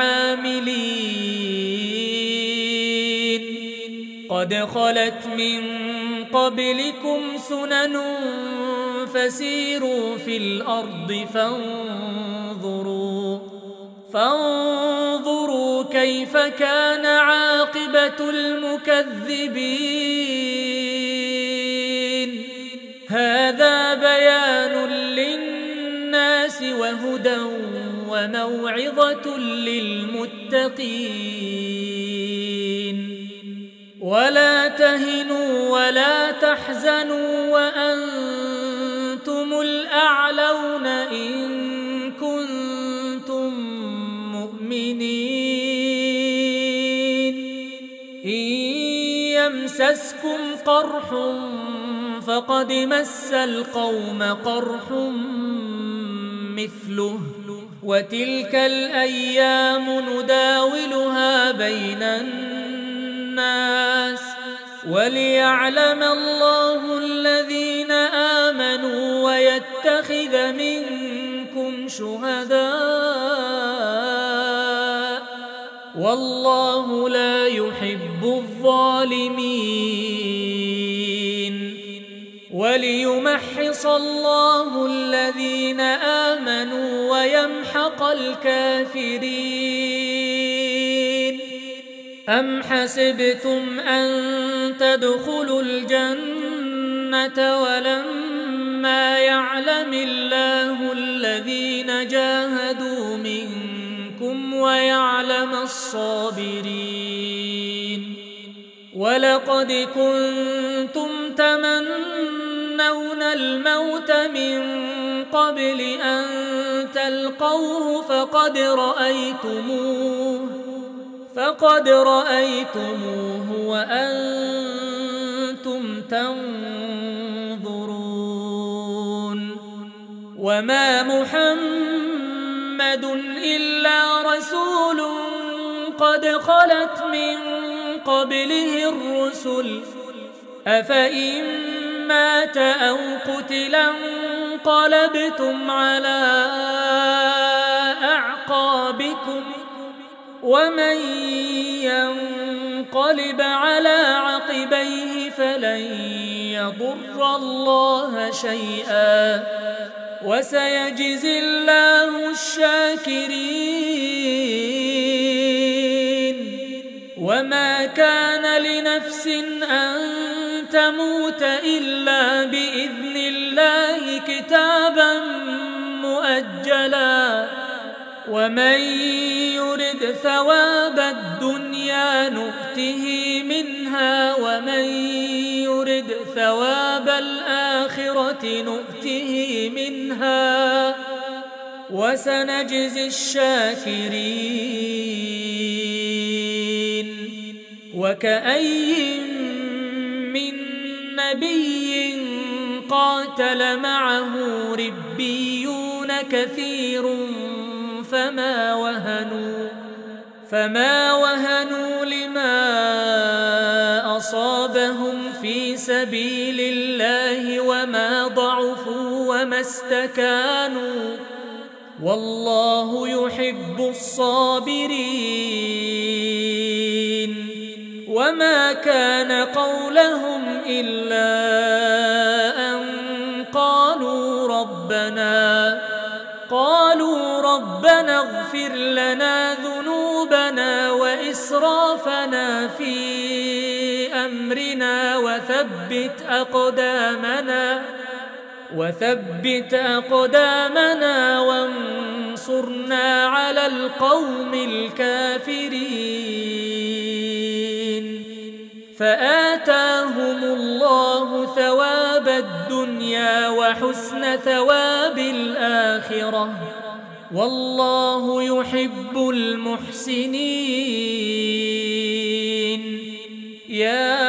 العاملين. قد خلت من قبلكم سنن فسيروا في الأرض فانظروا فانظروا كيف كان عاقبة المكذبين. هذا بيان للناس وهدى وموعظة للمتقين. ولا تهنوا ولا تحزنوا وأنتم الأعلون إن كنتم مؤمنين. إن يمسسكم قرح فقد مس القوم قرح مثله وتلك الأيام نداولها بين الناس وليعلم الله الذين آمنوا ويتخذ منكم شهداء والله لا يحب الظالمين. وليمحص الله الذين آمنوا ويمحق الكافرين. أم حسبتم أن تدخلوا الجنة ولما يعلم الله الذين جاهدوا منكم ويعلم الصابرين. ولقد كنتم تمنون الموت من قبل أن تلقوه فقد رأيتموه فقد رأيتموه وأنتم تنظرون. وما محمد إلا رسول قد خلت من قبله الرسل أفإن مات أو قتل انقلبتم على أعقابكم ومن ينقلب على عقبيه فلن يضر الله شيئا وسيجزي الله الشاكرين. وما كان لنفس أن تموت إلا بإذن الله كتابا مؤجلا ومن يرد ثواب الدنيا نؤته منها ومن يرد ثواب الآخرة نؤته منها وسنجزي الشاكرين. وكأي من نبي قاتل معه ربيون كثير فما وهنوا فما وهنوا لما أصابهم في سبيل الله وما ضعفوا وما استكانوا والله يحب الصابرين. وما كان قولهم إلا أن قالوا ربنا قالوا ربنا اغفر لنا ذنوبنا وإسرافنا في أمرنا وثبت أقدامنا وثبت أقدامنا وانصرنا على القوم الكافرين. فآتاهم الله ثواب الدنيا وحسن ثواب الآخرة والله يحب المحسنين. يا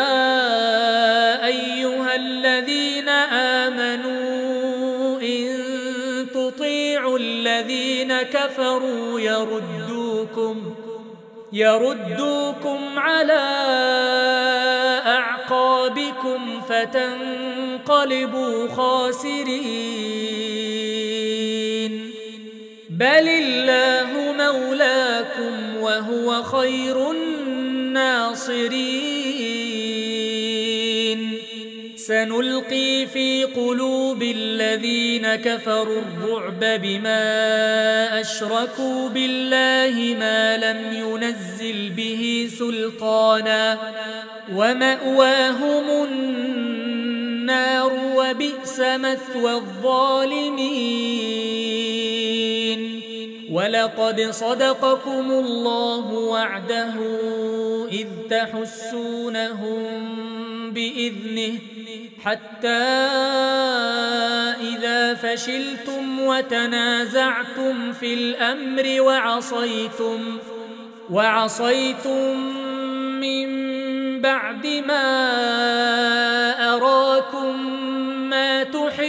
أيها الذين آمنوا إن تطيعوا الذين كفروا يردوكم يردوكم على أعقابكم فتنقلبوا خاسرين بل الله مولاكم وهو خير الناصرين سنلقي في قلوب الذين كفروا الرعب بما أشركوا بالله ما لم ينزل به سلطانا ومأواهم النار وبئس مثوى الظالمين ولقد صدقكم الله وعده إذ تحسونهم بإذنه حتى إذا فشلتم وتنازعتم في الأمر وعصيتم وعصيتم من بعد ما أراكم ما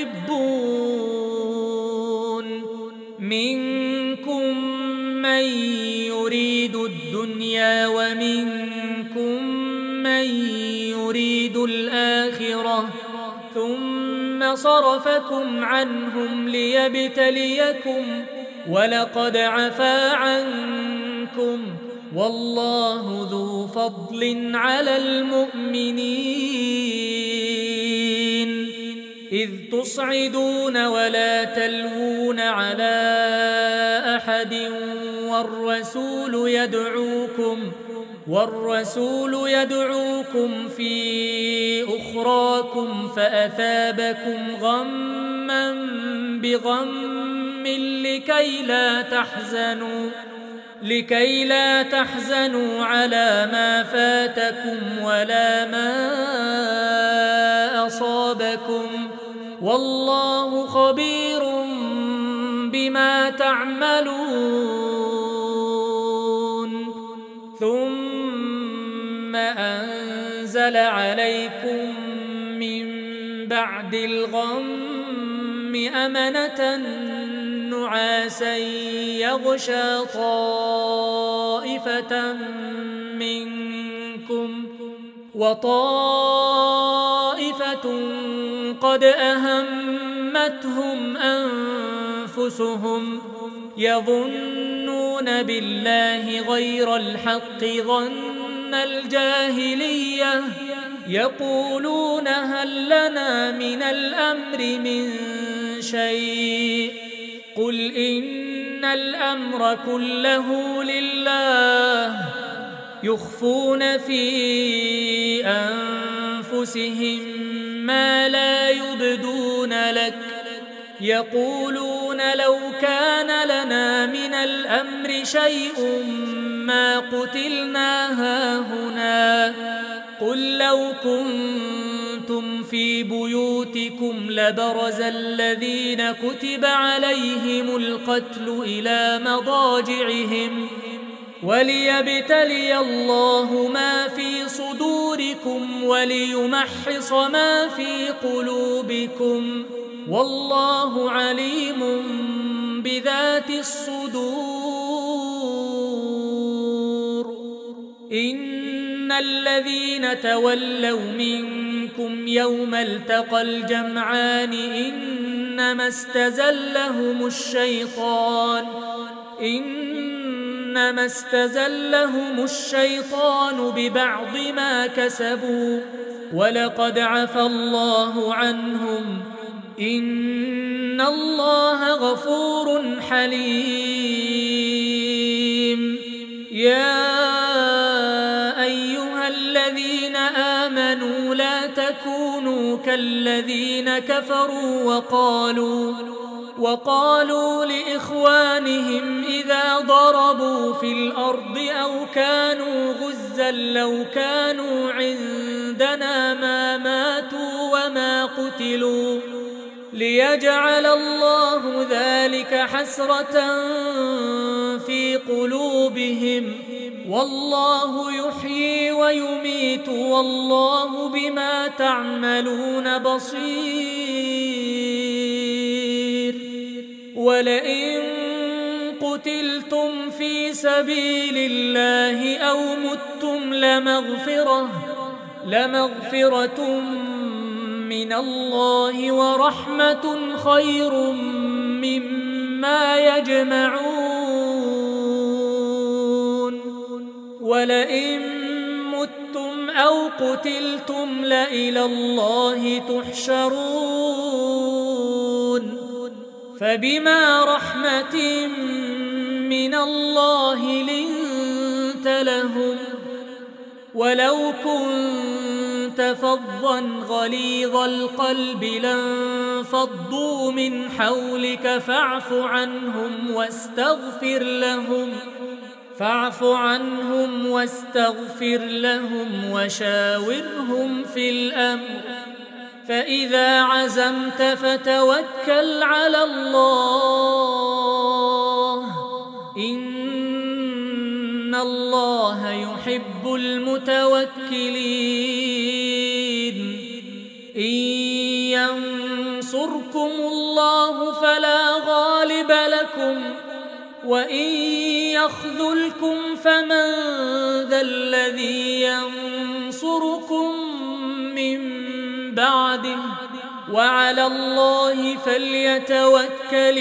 تحبون منكم من يريد الدنيا ومنكم من يريد الآخرة ثم صرفكم عنهم ليبتليكم ولقد عفا عنكم والله ذو فضل على المؤمنين إذ تصعدون ولا تلوون على أحد والرسول يدعوكم والرسول يدعوكم في أخراكم فأثابكم غما بغم لكي لا تحزنوا لكي لا تحزنوا على ما فاتكم ولا ما أصابكم والله خبير بما تعملون ثم أنزل عليكم من بعد الغم أمنة نعاسا يغشى طائفة منكم وطائفة قد أهمتهم أنفسهم يظنون بالله غير الحق ظن الجاهلية يقولون هل لنا من الأمر من شيء قل إن الأمر كله لله يخفون في أنفسهم ما لا يبدون لك يقولون لو كان لنا من الأمر شيء ما قتلنا هاهنا قل لو كنتم في بيوتكم لبرز الذين كتب عليهم القتل إلى مضاجعهم وليبتلي الله ما في صدوركم وليمحص ما في قلوبكم والله عليم بذات الصدور إن الذين تولوا منكم يوم التقى الجمعان إنما استزلهم الشيطان إنما استزلهم الشيطان ببعض ما كسبوا ولقد عفى الله عنهم إن الله غفور حليم يا أيها الذين آمنوا لا تكونوا كالذين كفروا وقالوا وقالوا لإخوانهم إذا ضربوا في الأرض أو كانوا غزا لو كانوا عندنا ما ماتوا وما قتلوا ليجعل الله ذلك حسرة في قلوبهم والله يحيي ويميت والله بما تعملون بصير ولئن قتلتم في في سبيل الله أو متم لمغفرة لمغفرة من الله ورحمة خير مما يجمعون ولئن متم أو قتلتم لإلى الله تحشرون فبما رحمة من الله لنت لهم ولو كنت فظا غليظ القلب لانفضوا من حولك فاعف عنهم واستغفر لهم فاعف عنهم واستغفر لهم وشاورهم في الأمر فإذا عزمت فتوكل على الله إن الله يحب المتوكلين إن ينصركم الله فلا غالب لكم وإن يخذلكم فمن ذا الذي ينصركم من بعده وعلى الله فليتوكل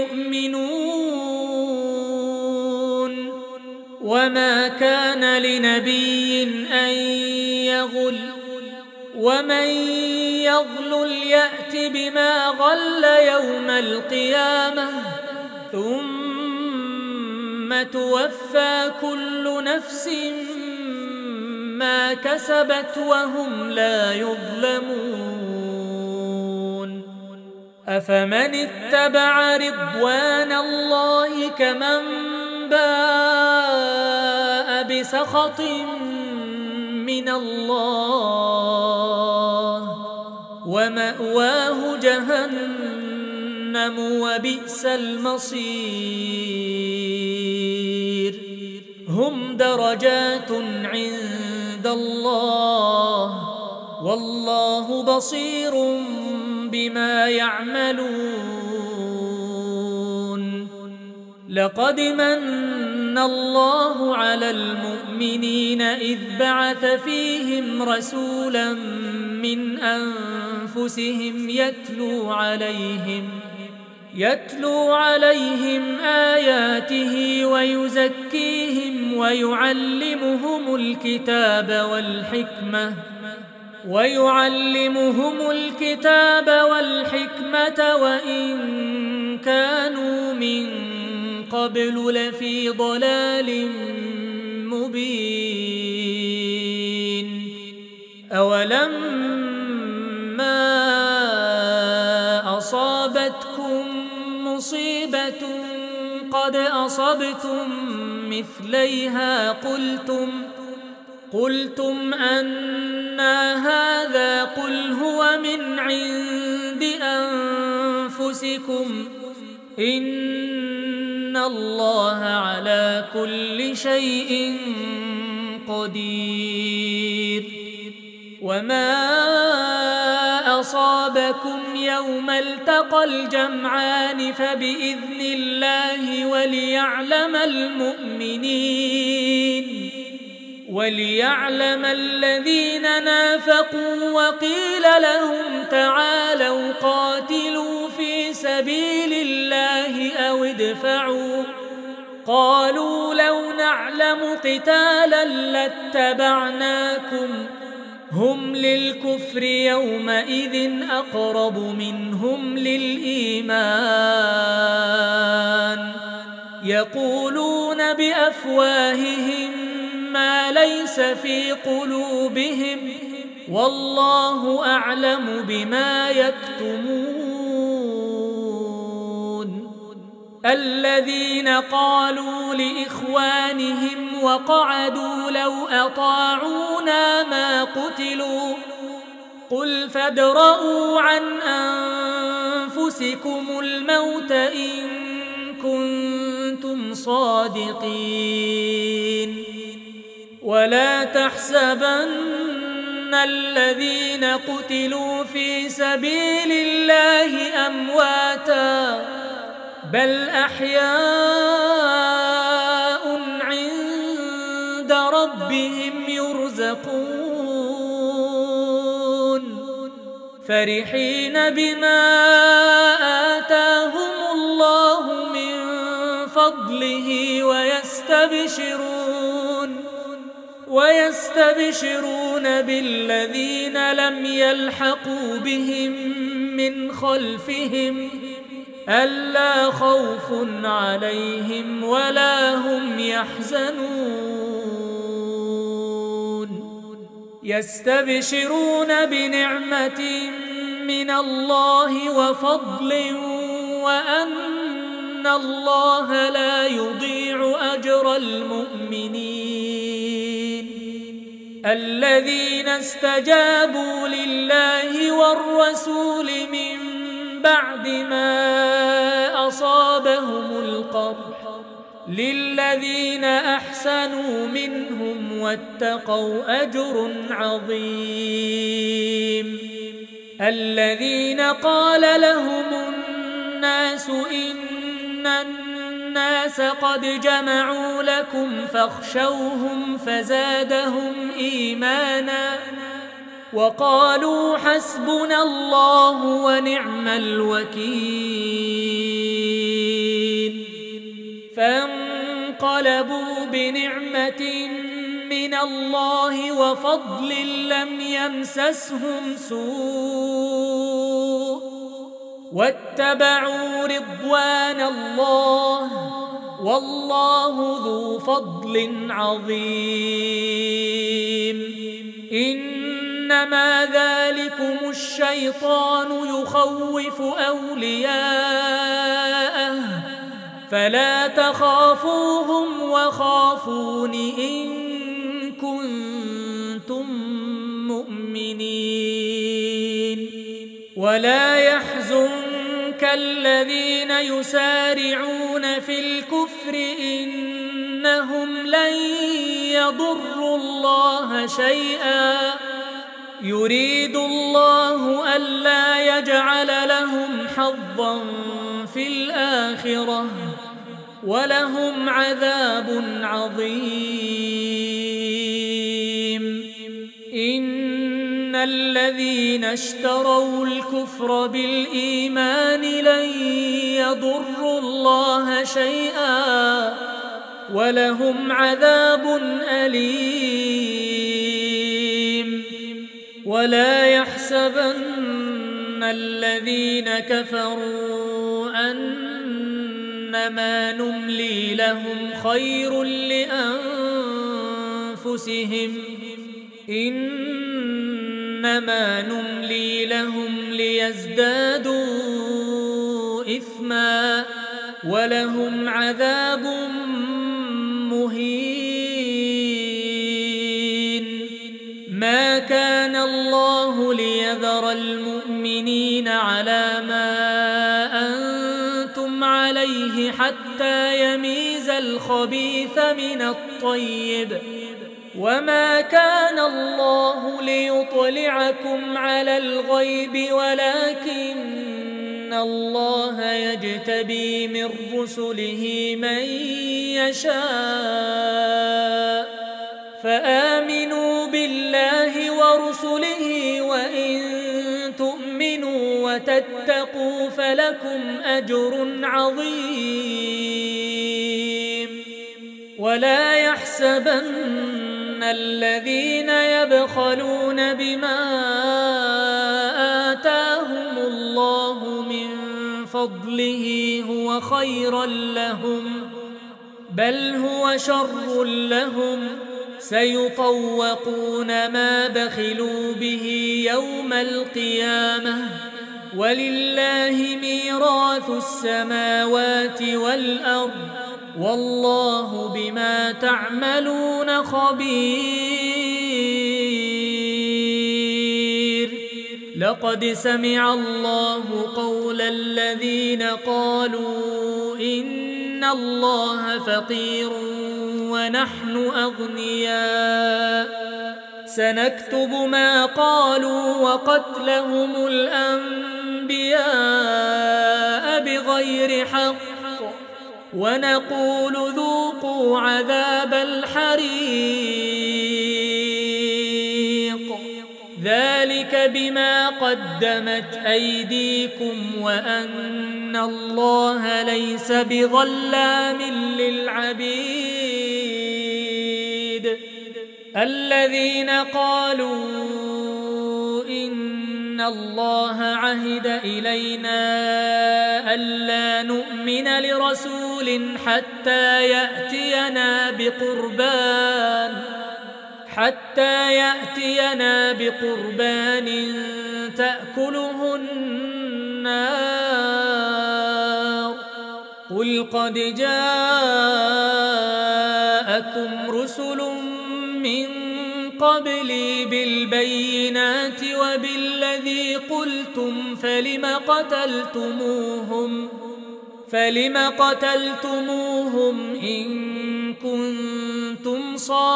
المؤمنون وما كان لنبي أن يغل ومن يغلل يأت بما غل يوم القيامة ثم توفى كل نفس ما كسبت وهم لا يظلمون أفمن اتبع رضوان الله كمن باء بسخط من الله ومأواه جهنم وبئس المصير هم درجات عند الله والله بصير بما يعملون لقد من الله على المؤمنين إذ بعث فيهم رسولا من أنفسهم يتلو عليهم يتلو عليهم آياته ويزكيهم ويعلمهم الكتاب والحكمة ويعلمهم الكتاب والحكمة وإن كانوا من قبل لفي ضلال مبين أولما أصابتكم مصيبة قد أصبتم مثليها قلتم قلتم أنى هذا قل هو من عند أنفسكم إن الله على كل شيء قدير وما أصابكم يوم التقى الجمعان فبإذن الله وليعلم المؤمنين وليعلم الذين نافقوا وقيل لهم تعالوا قاتلوا في سبيل الله أو ادفعوا قالوا لو نعلم قتالا لاتبعناكم هم للكفر يومئذ أقرب منهم للإيمان يقولون بأفواههم ما ليس في قلوبهم والله أعلم بما يكتمون الذين قالوا لإخوانهم وقعدوا لو أطاعونا ما قتلوا قل فادرءوا عن أنفسكم الموت إن كنتم صادقين ولا تحسبن الذين قتلوا في سبيل الله أمواتا بل أحياء ربهم يرزقون فرحين بما آتاهم الله من فضله ويستبشرون ويستبشرون بالذين لم يلحقوا بهم من خلفهم ألا خوف عليهم ولا هم يحزنون يستبشرون بنعمة من الله وفضل وأن الله لا يضيع أجر المؤمنين الذين استجابوا لله والرسول من بعد ما أصابهم القرح للذين أحسنوا منهم واتقوا أجر عظيم الذين قال لهم الناس إن الناس قد جمعوا لكم فاخشوهم فزادهم إيمانا وقالوا حسبنا الله ونعم الوكيل فانقلبوا بنعمة من الله وفضل لم يمسسهم سوء واتبعوا رضوان الله والله ذو فضل عظيم إنما ذلكم الشيطان يخوف أولياءه فلا تخافوهم وخافون إن كنتم مؤمنين ولا يحزنك الذين يسارعون في الكفر إنهم لن يضروا الله شيئا يريد الله ألا يجعل لهم حظا في الآخرة ولهم عذاب عظيم إن الذين اشتروا الكفر بالإيمان لن يضروا الله شيئا ولهم عذاب أليم ولا يحسبن الذين كفروا أنما نملي لهم خير لأنفسهم إنما نملي لهم ليزدادوا إثما ولهم عذاب مهين ما كان الله ليذر المؤمنين على ما أنتم عليه حتى يميز الخبيث من الطيب وما كان الله ليطلعكم على الغيب ولكن الله يجتبي من رسله من يشاء فآمنوا بالله ورسله وإن تؤمنوا وتتقوا فلكم أجر عظيم ولا يحسبن الذين يبخلون بما آتاهم الله من فضله هو خيرا لهم بل هو شر لهم سيطوقون ما بخلوا به يوم القيامة ولله ميراث السماوات والأرض والله بما تعملون خبير لقد سمع الله قول الذين قالوا إن الله فقير ونحن أغنياء سنكتب ما قالوا وقتلهم الأنبياء بغير حق ونقول ذوقوا عذاب الحريق قدمت أيديكم وأن الله ليس بظلام للعبيد. الذين قالوا إن الله عهد إلينا ألا نؤمن لرسول حتى يأتينا بقربان حتى يأتينا بقربان تأكله النار قل قد جاءكم رسل من قبلي بالبينات وبالذي قلتم فلم قتلتموهم فلم قتلتموهم إن كنتم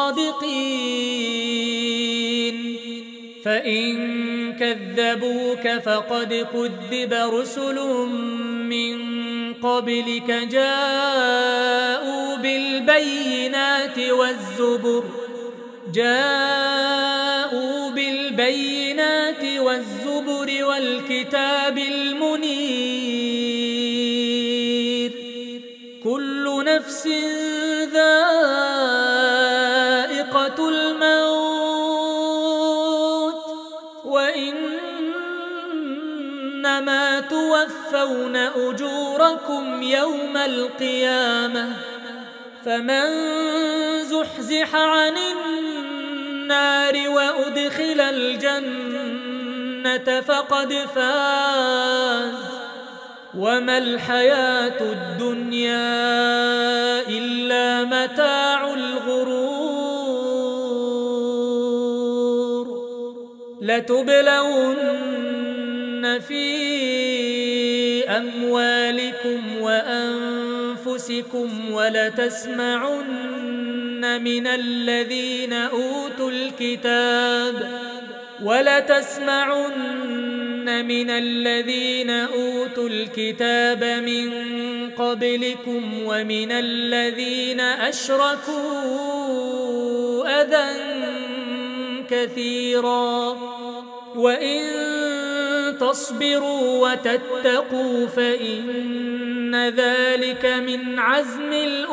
صادقين فإن كذبوك فقد كذب رسل من قبلك جاءوا بالبينات والزبر جاءوا بالبينات والزبر والكتاب المنير كل نفس ذائقة الموت وإنما توفون أجوركم يوم القيامة فمن زحزح عن النار وأدخل الجنة فقد فاز وما الحياة الدنيا إلا متاع الغرور لتبلون في أموالكم وأنفسكم ولتسمعن من الذين أوتوا الكتاب ولتسمعن من الذين أوتوا الكتاب من قبلكم ومن الذين أشركوا أذى كثيرا وإن تصبروا وتتقوا فإن ذلك من عزم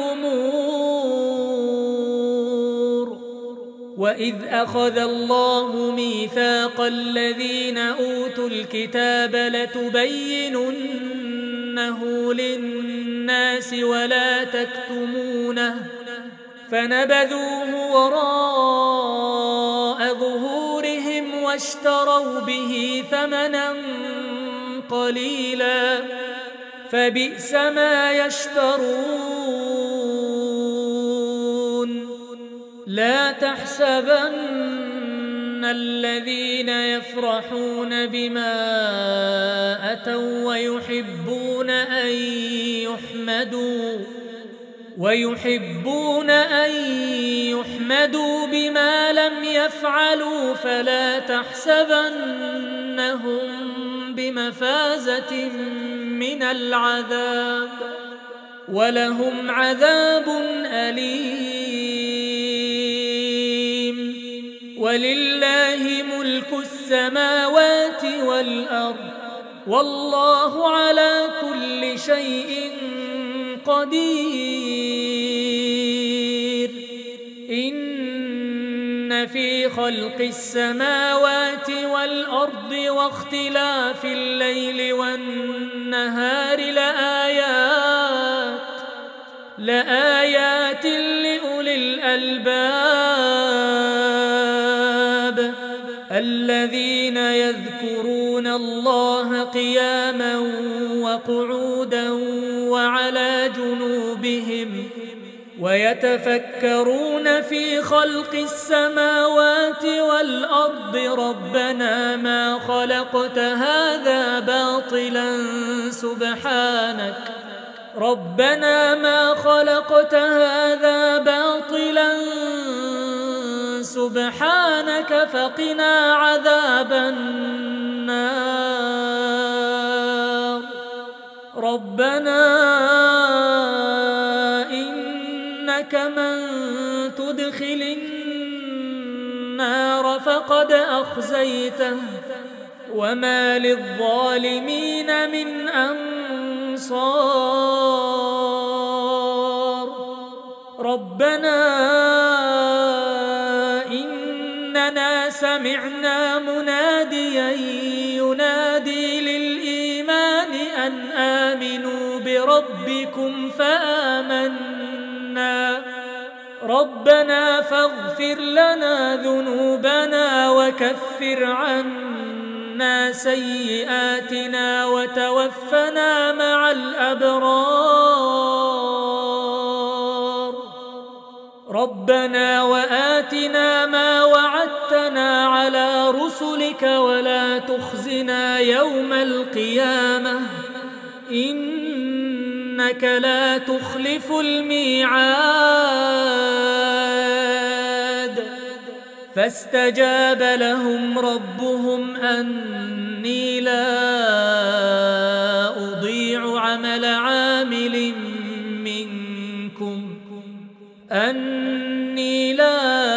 الأمور وإذ أخذ الله ميثاق الذين أوتوا الكتاب لتبيننه للناس ولا تكتمونه فنبذوه وراء ظهورهم واشتروا به ثمنا قليلا فبئس ما يشترون لا تحسبن الذين يفرحون بما أتوا ويحبون أن يحمدوا ويحبون أن يحمدوا بما لم يفعلوا فلا تحسبنهم بمفازة من العذاب ولهم عذاب أليم ولله ملك السماوات والأرض والله على كل شيء قدير إن في خلق السماوات والأرض واختلاف الليل والنهار لآيات لآيات لأولي الألباب الذين يذكرون الله قياما وقعودا وعلى جنوبهم ويتفكرون في خلق السماوات والأرض ربنا ما خلقت هذا باطلا سبحانك ربنا ما خلقت هذا باطلا سبحانك فقنا عذاب النار ربنا إنك من تدخل النار فقد أخزيته وما للظالمين من أنصار ربنا إننا سمعنا مناديا ينادي للإيمان أن آمنوا بربكم فآمنا ربنا فاغفر لنا ذنوبنا وكفر عنا سيئاتنا وتوفنا مع الأبرار ربنا وآتنا ما وعدتنا على رسلك ولا تخزنا يوم القيامة إنك لا تخلف الميعاد فاستجاب لهم ربهم أني لا أضيع عمل عامل منكم أني لا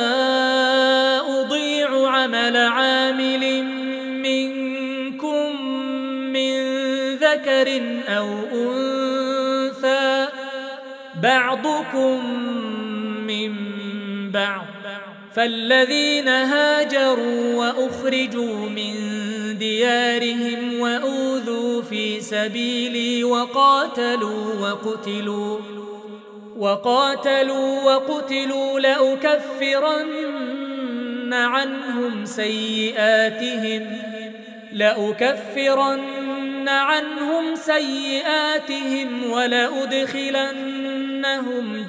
أضيع عمل عامل منكم من ذكر أو أنثى بعضكم من بعض فالذين هاجروا وأخرجوا من ديارهم وأوذوا في سبيلي وقاتلوا وقتلوا وقاتلوا وقتلوا لأكفرن عنهم سيئاتهم لأكفرن عنهم سيئاتهم ولأدخلنهم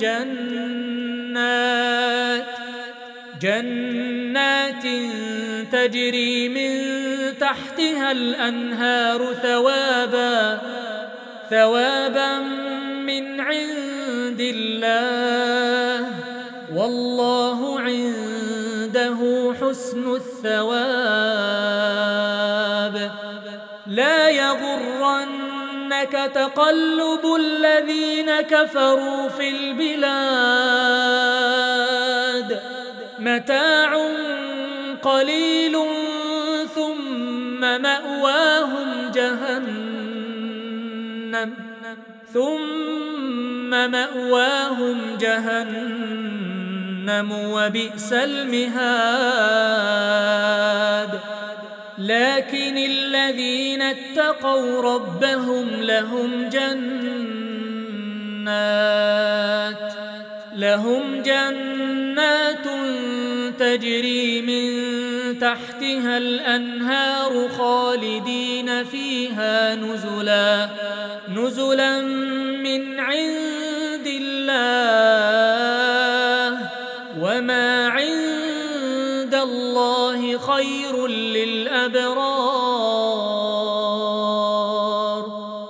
جنات جنات تجري من تحتها الأنهار ثوابا ثوابا من عند الله والله عنده حسن الثواب لا يغرنك تقلب الذين كفروا في البلاد متاع قليل ثم مأواهم جهنم ثم مأواهم جهنم وبئس المهاد لكن الذين اتقوا ربهم لهم جنات لهم جنات تجري من تحتها الأنهار خالدين فيها نزلا نزلا من عند الله وما عند الله خير للأبرار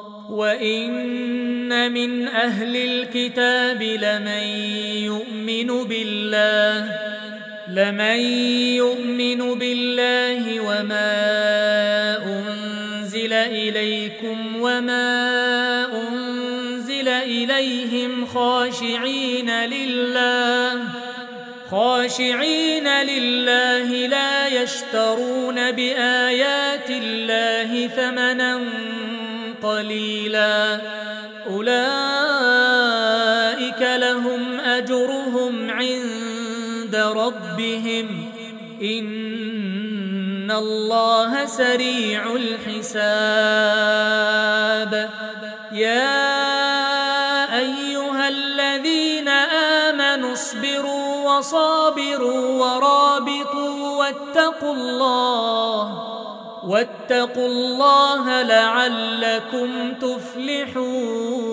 وإن من أهل الكتاب لمن يؤمن بالله لمن يؤمن بالله وما أنزل إليكم وما أنزل إليهم خاشعين لله خاشعين لله لا يشترون بآيات الله ثمنا قليلا أولئك لهم أجرهم عند ربهم إن الله سريع الحساب يا أيها الذين آمنوا اصبروا وصابروا ورابطوا واتقوا الله واتقوا الله لعلكم تفلحون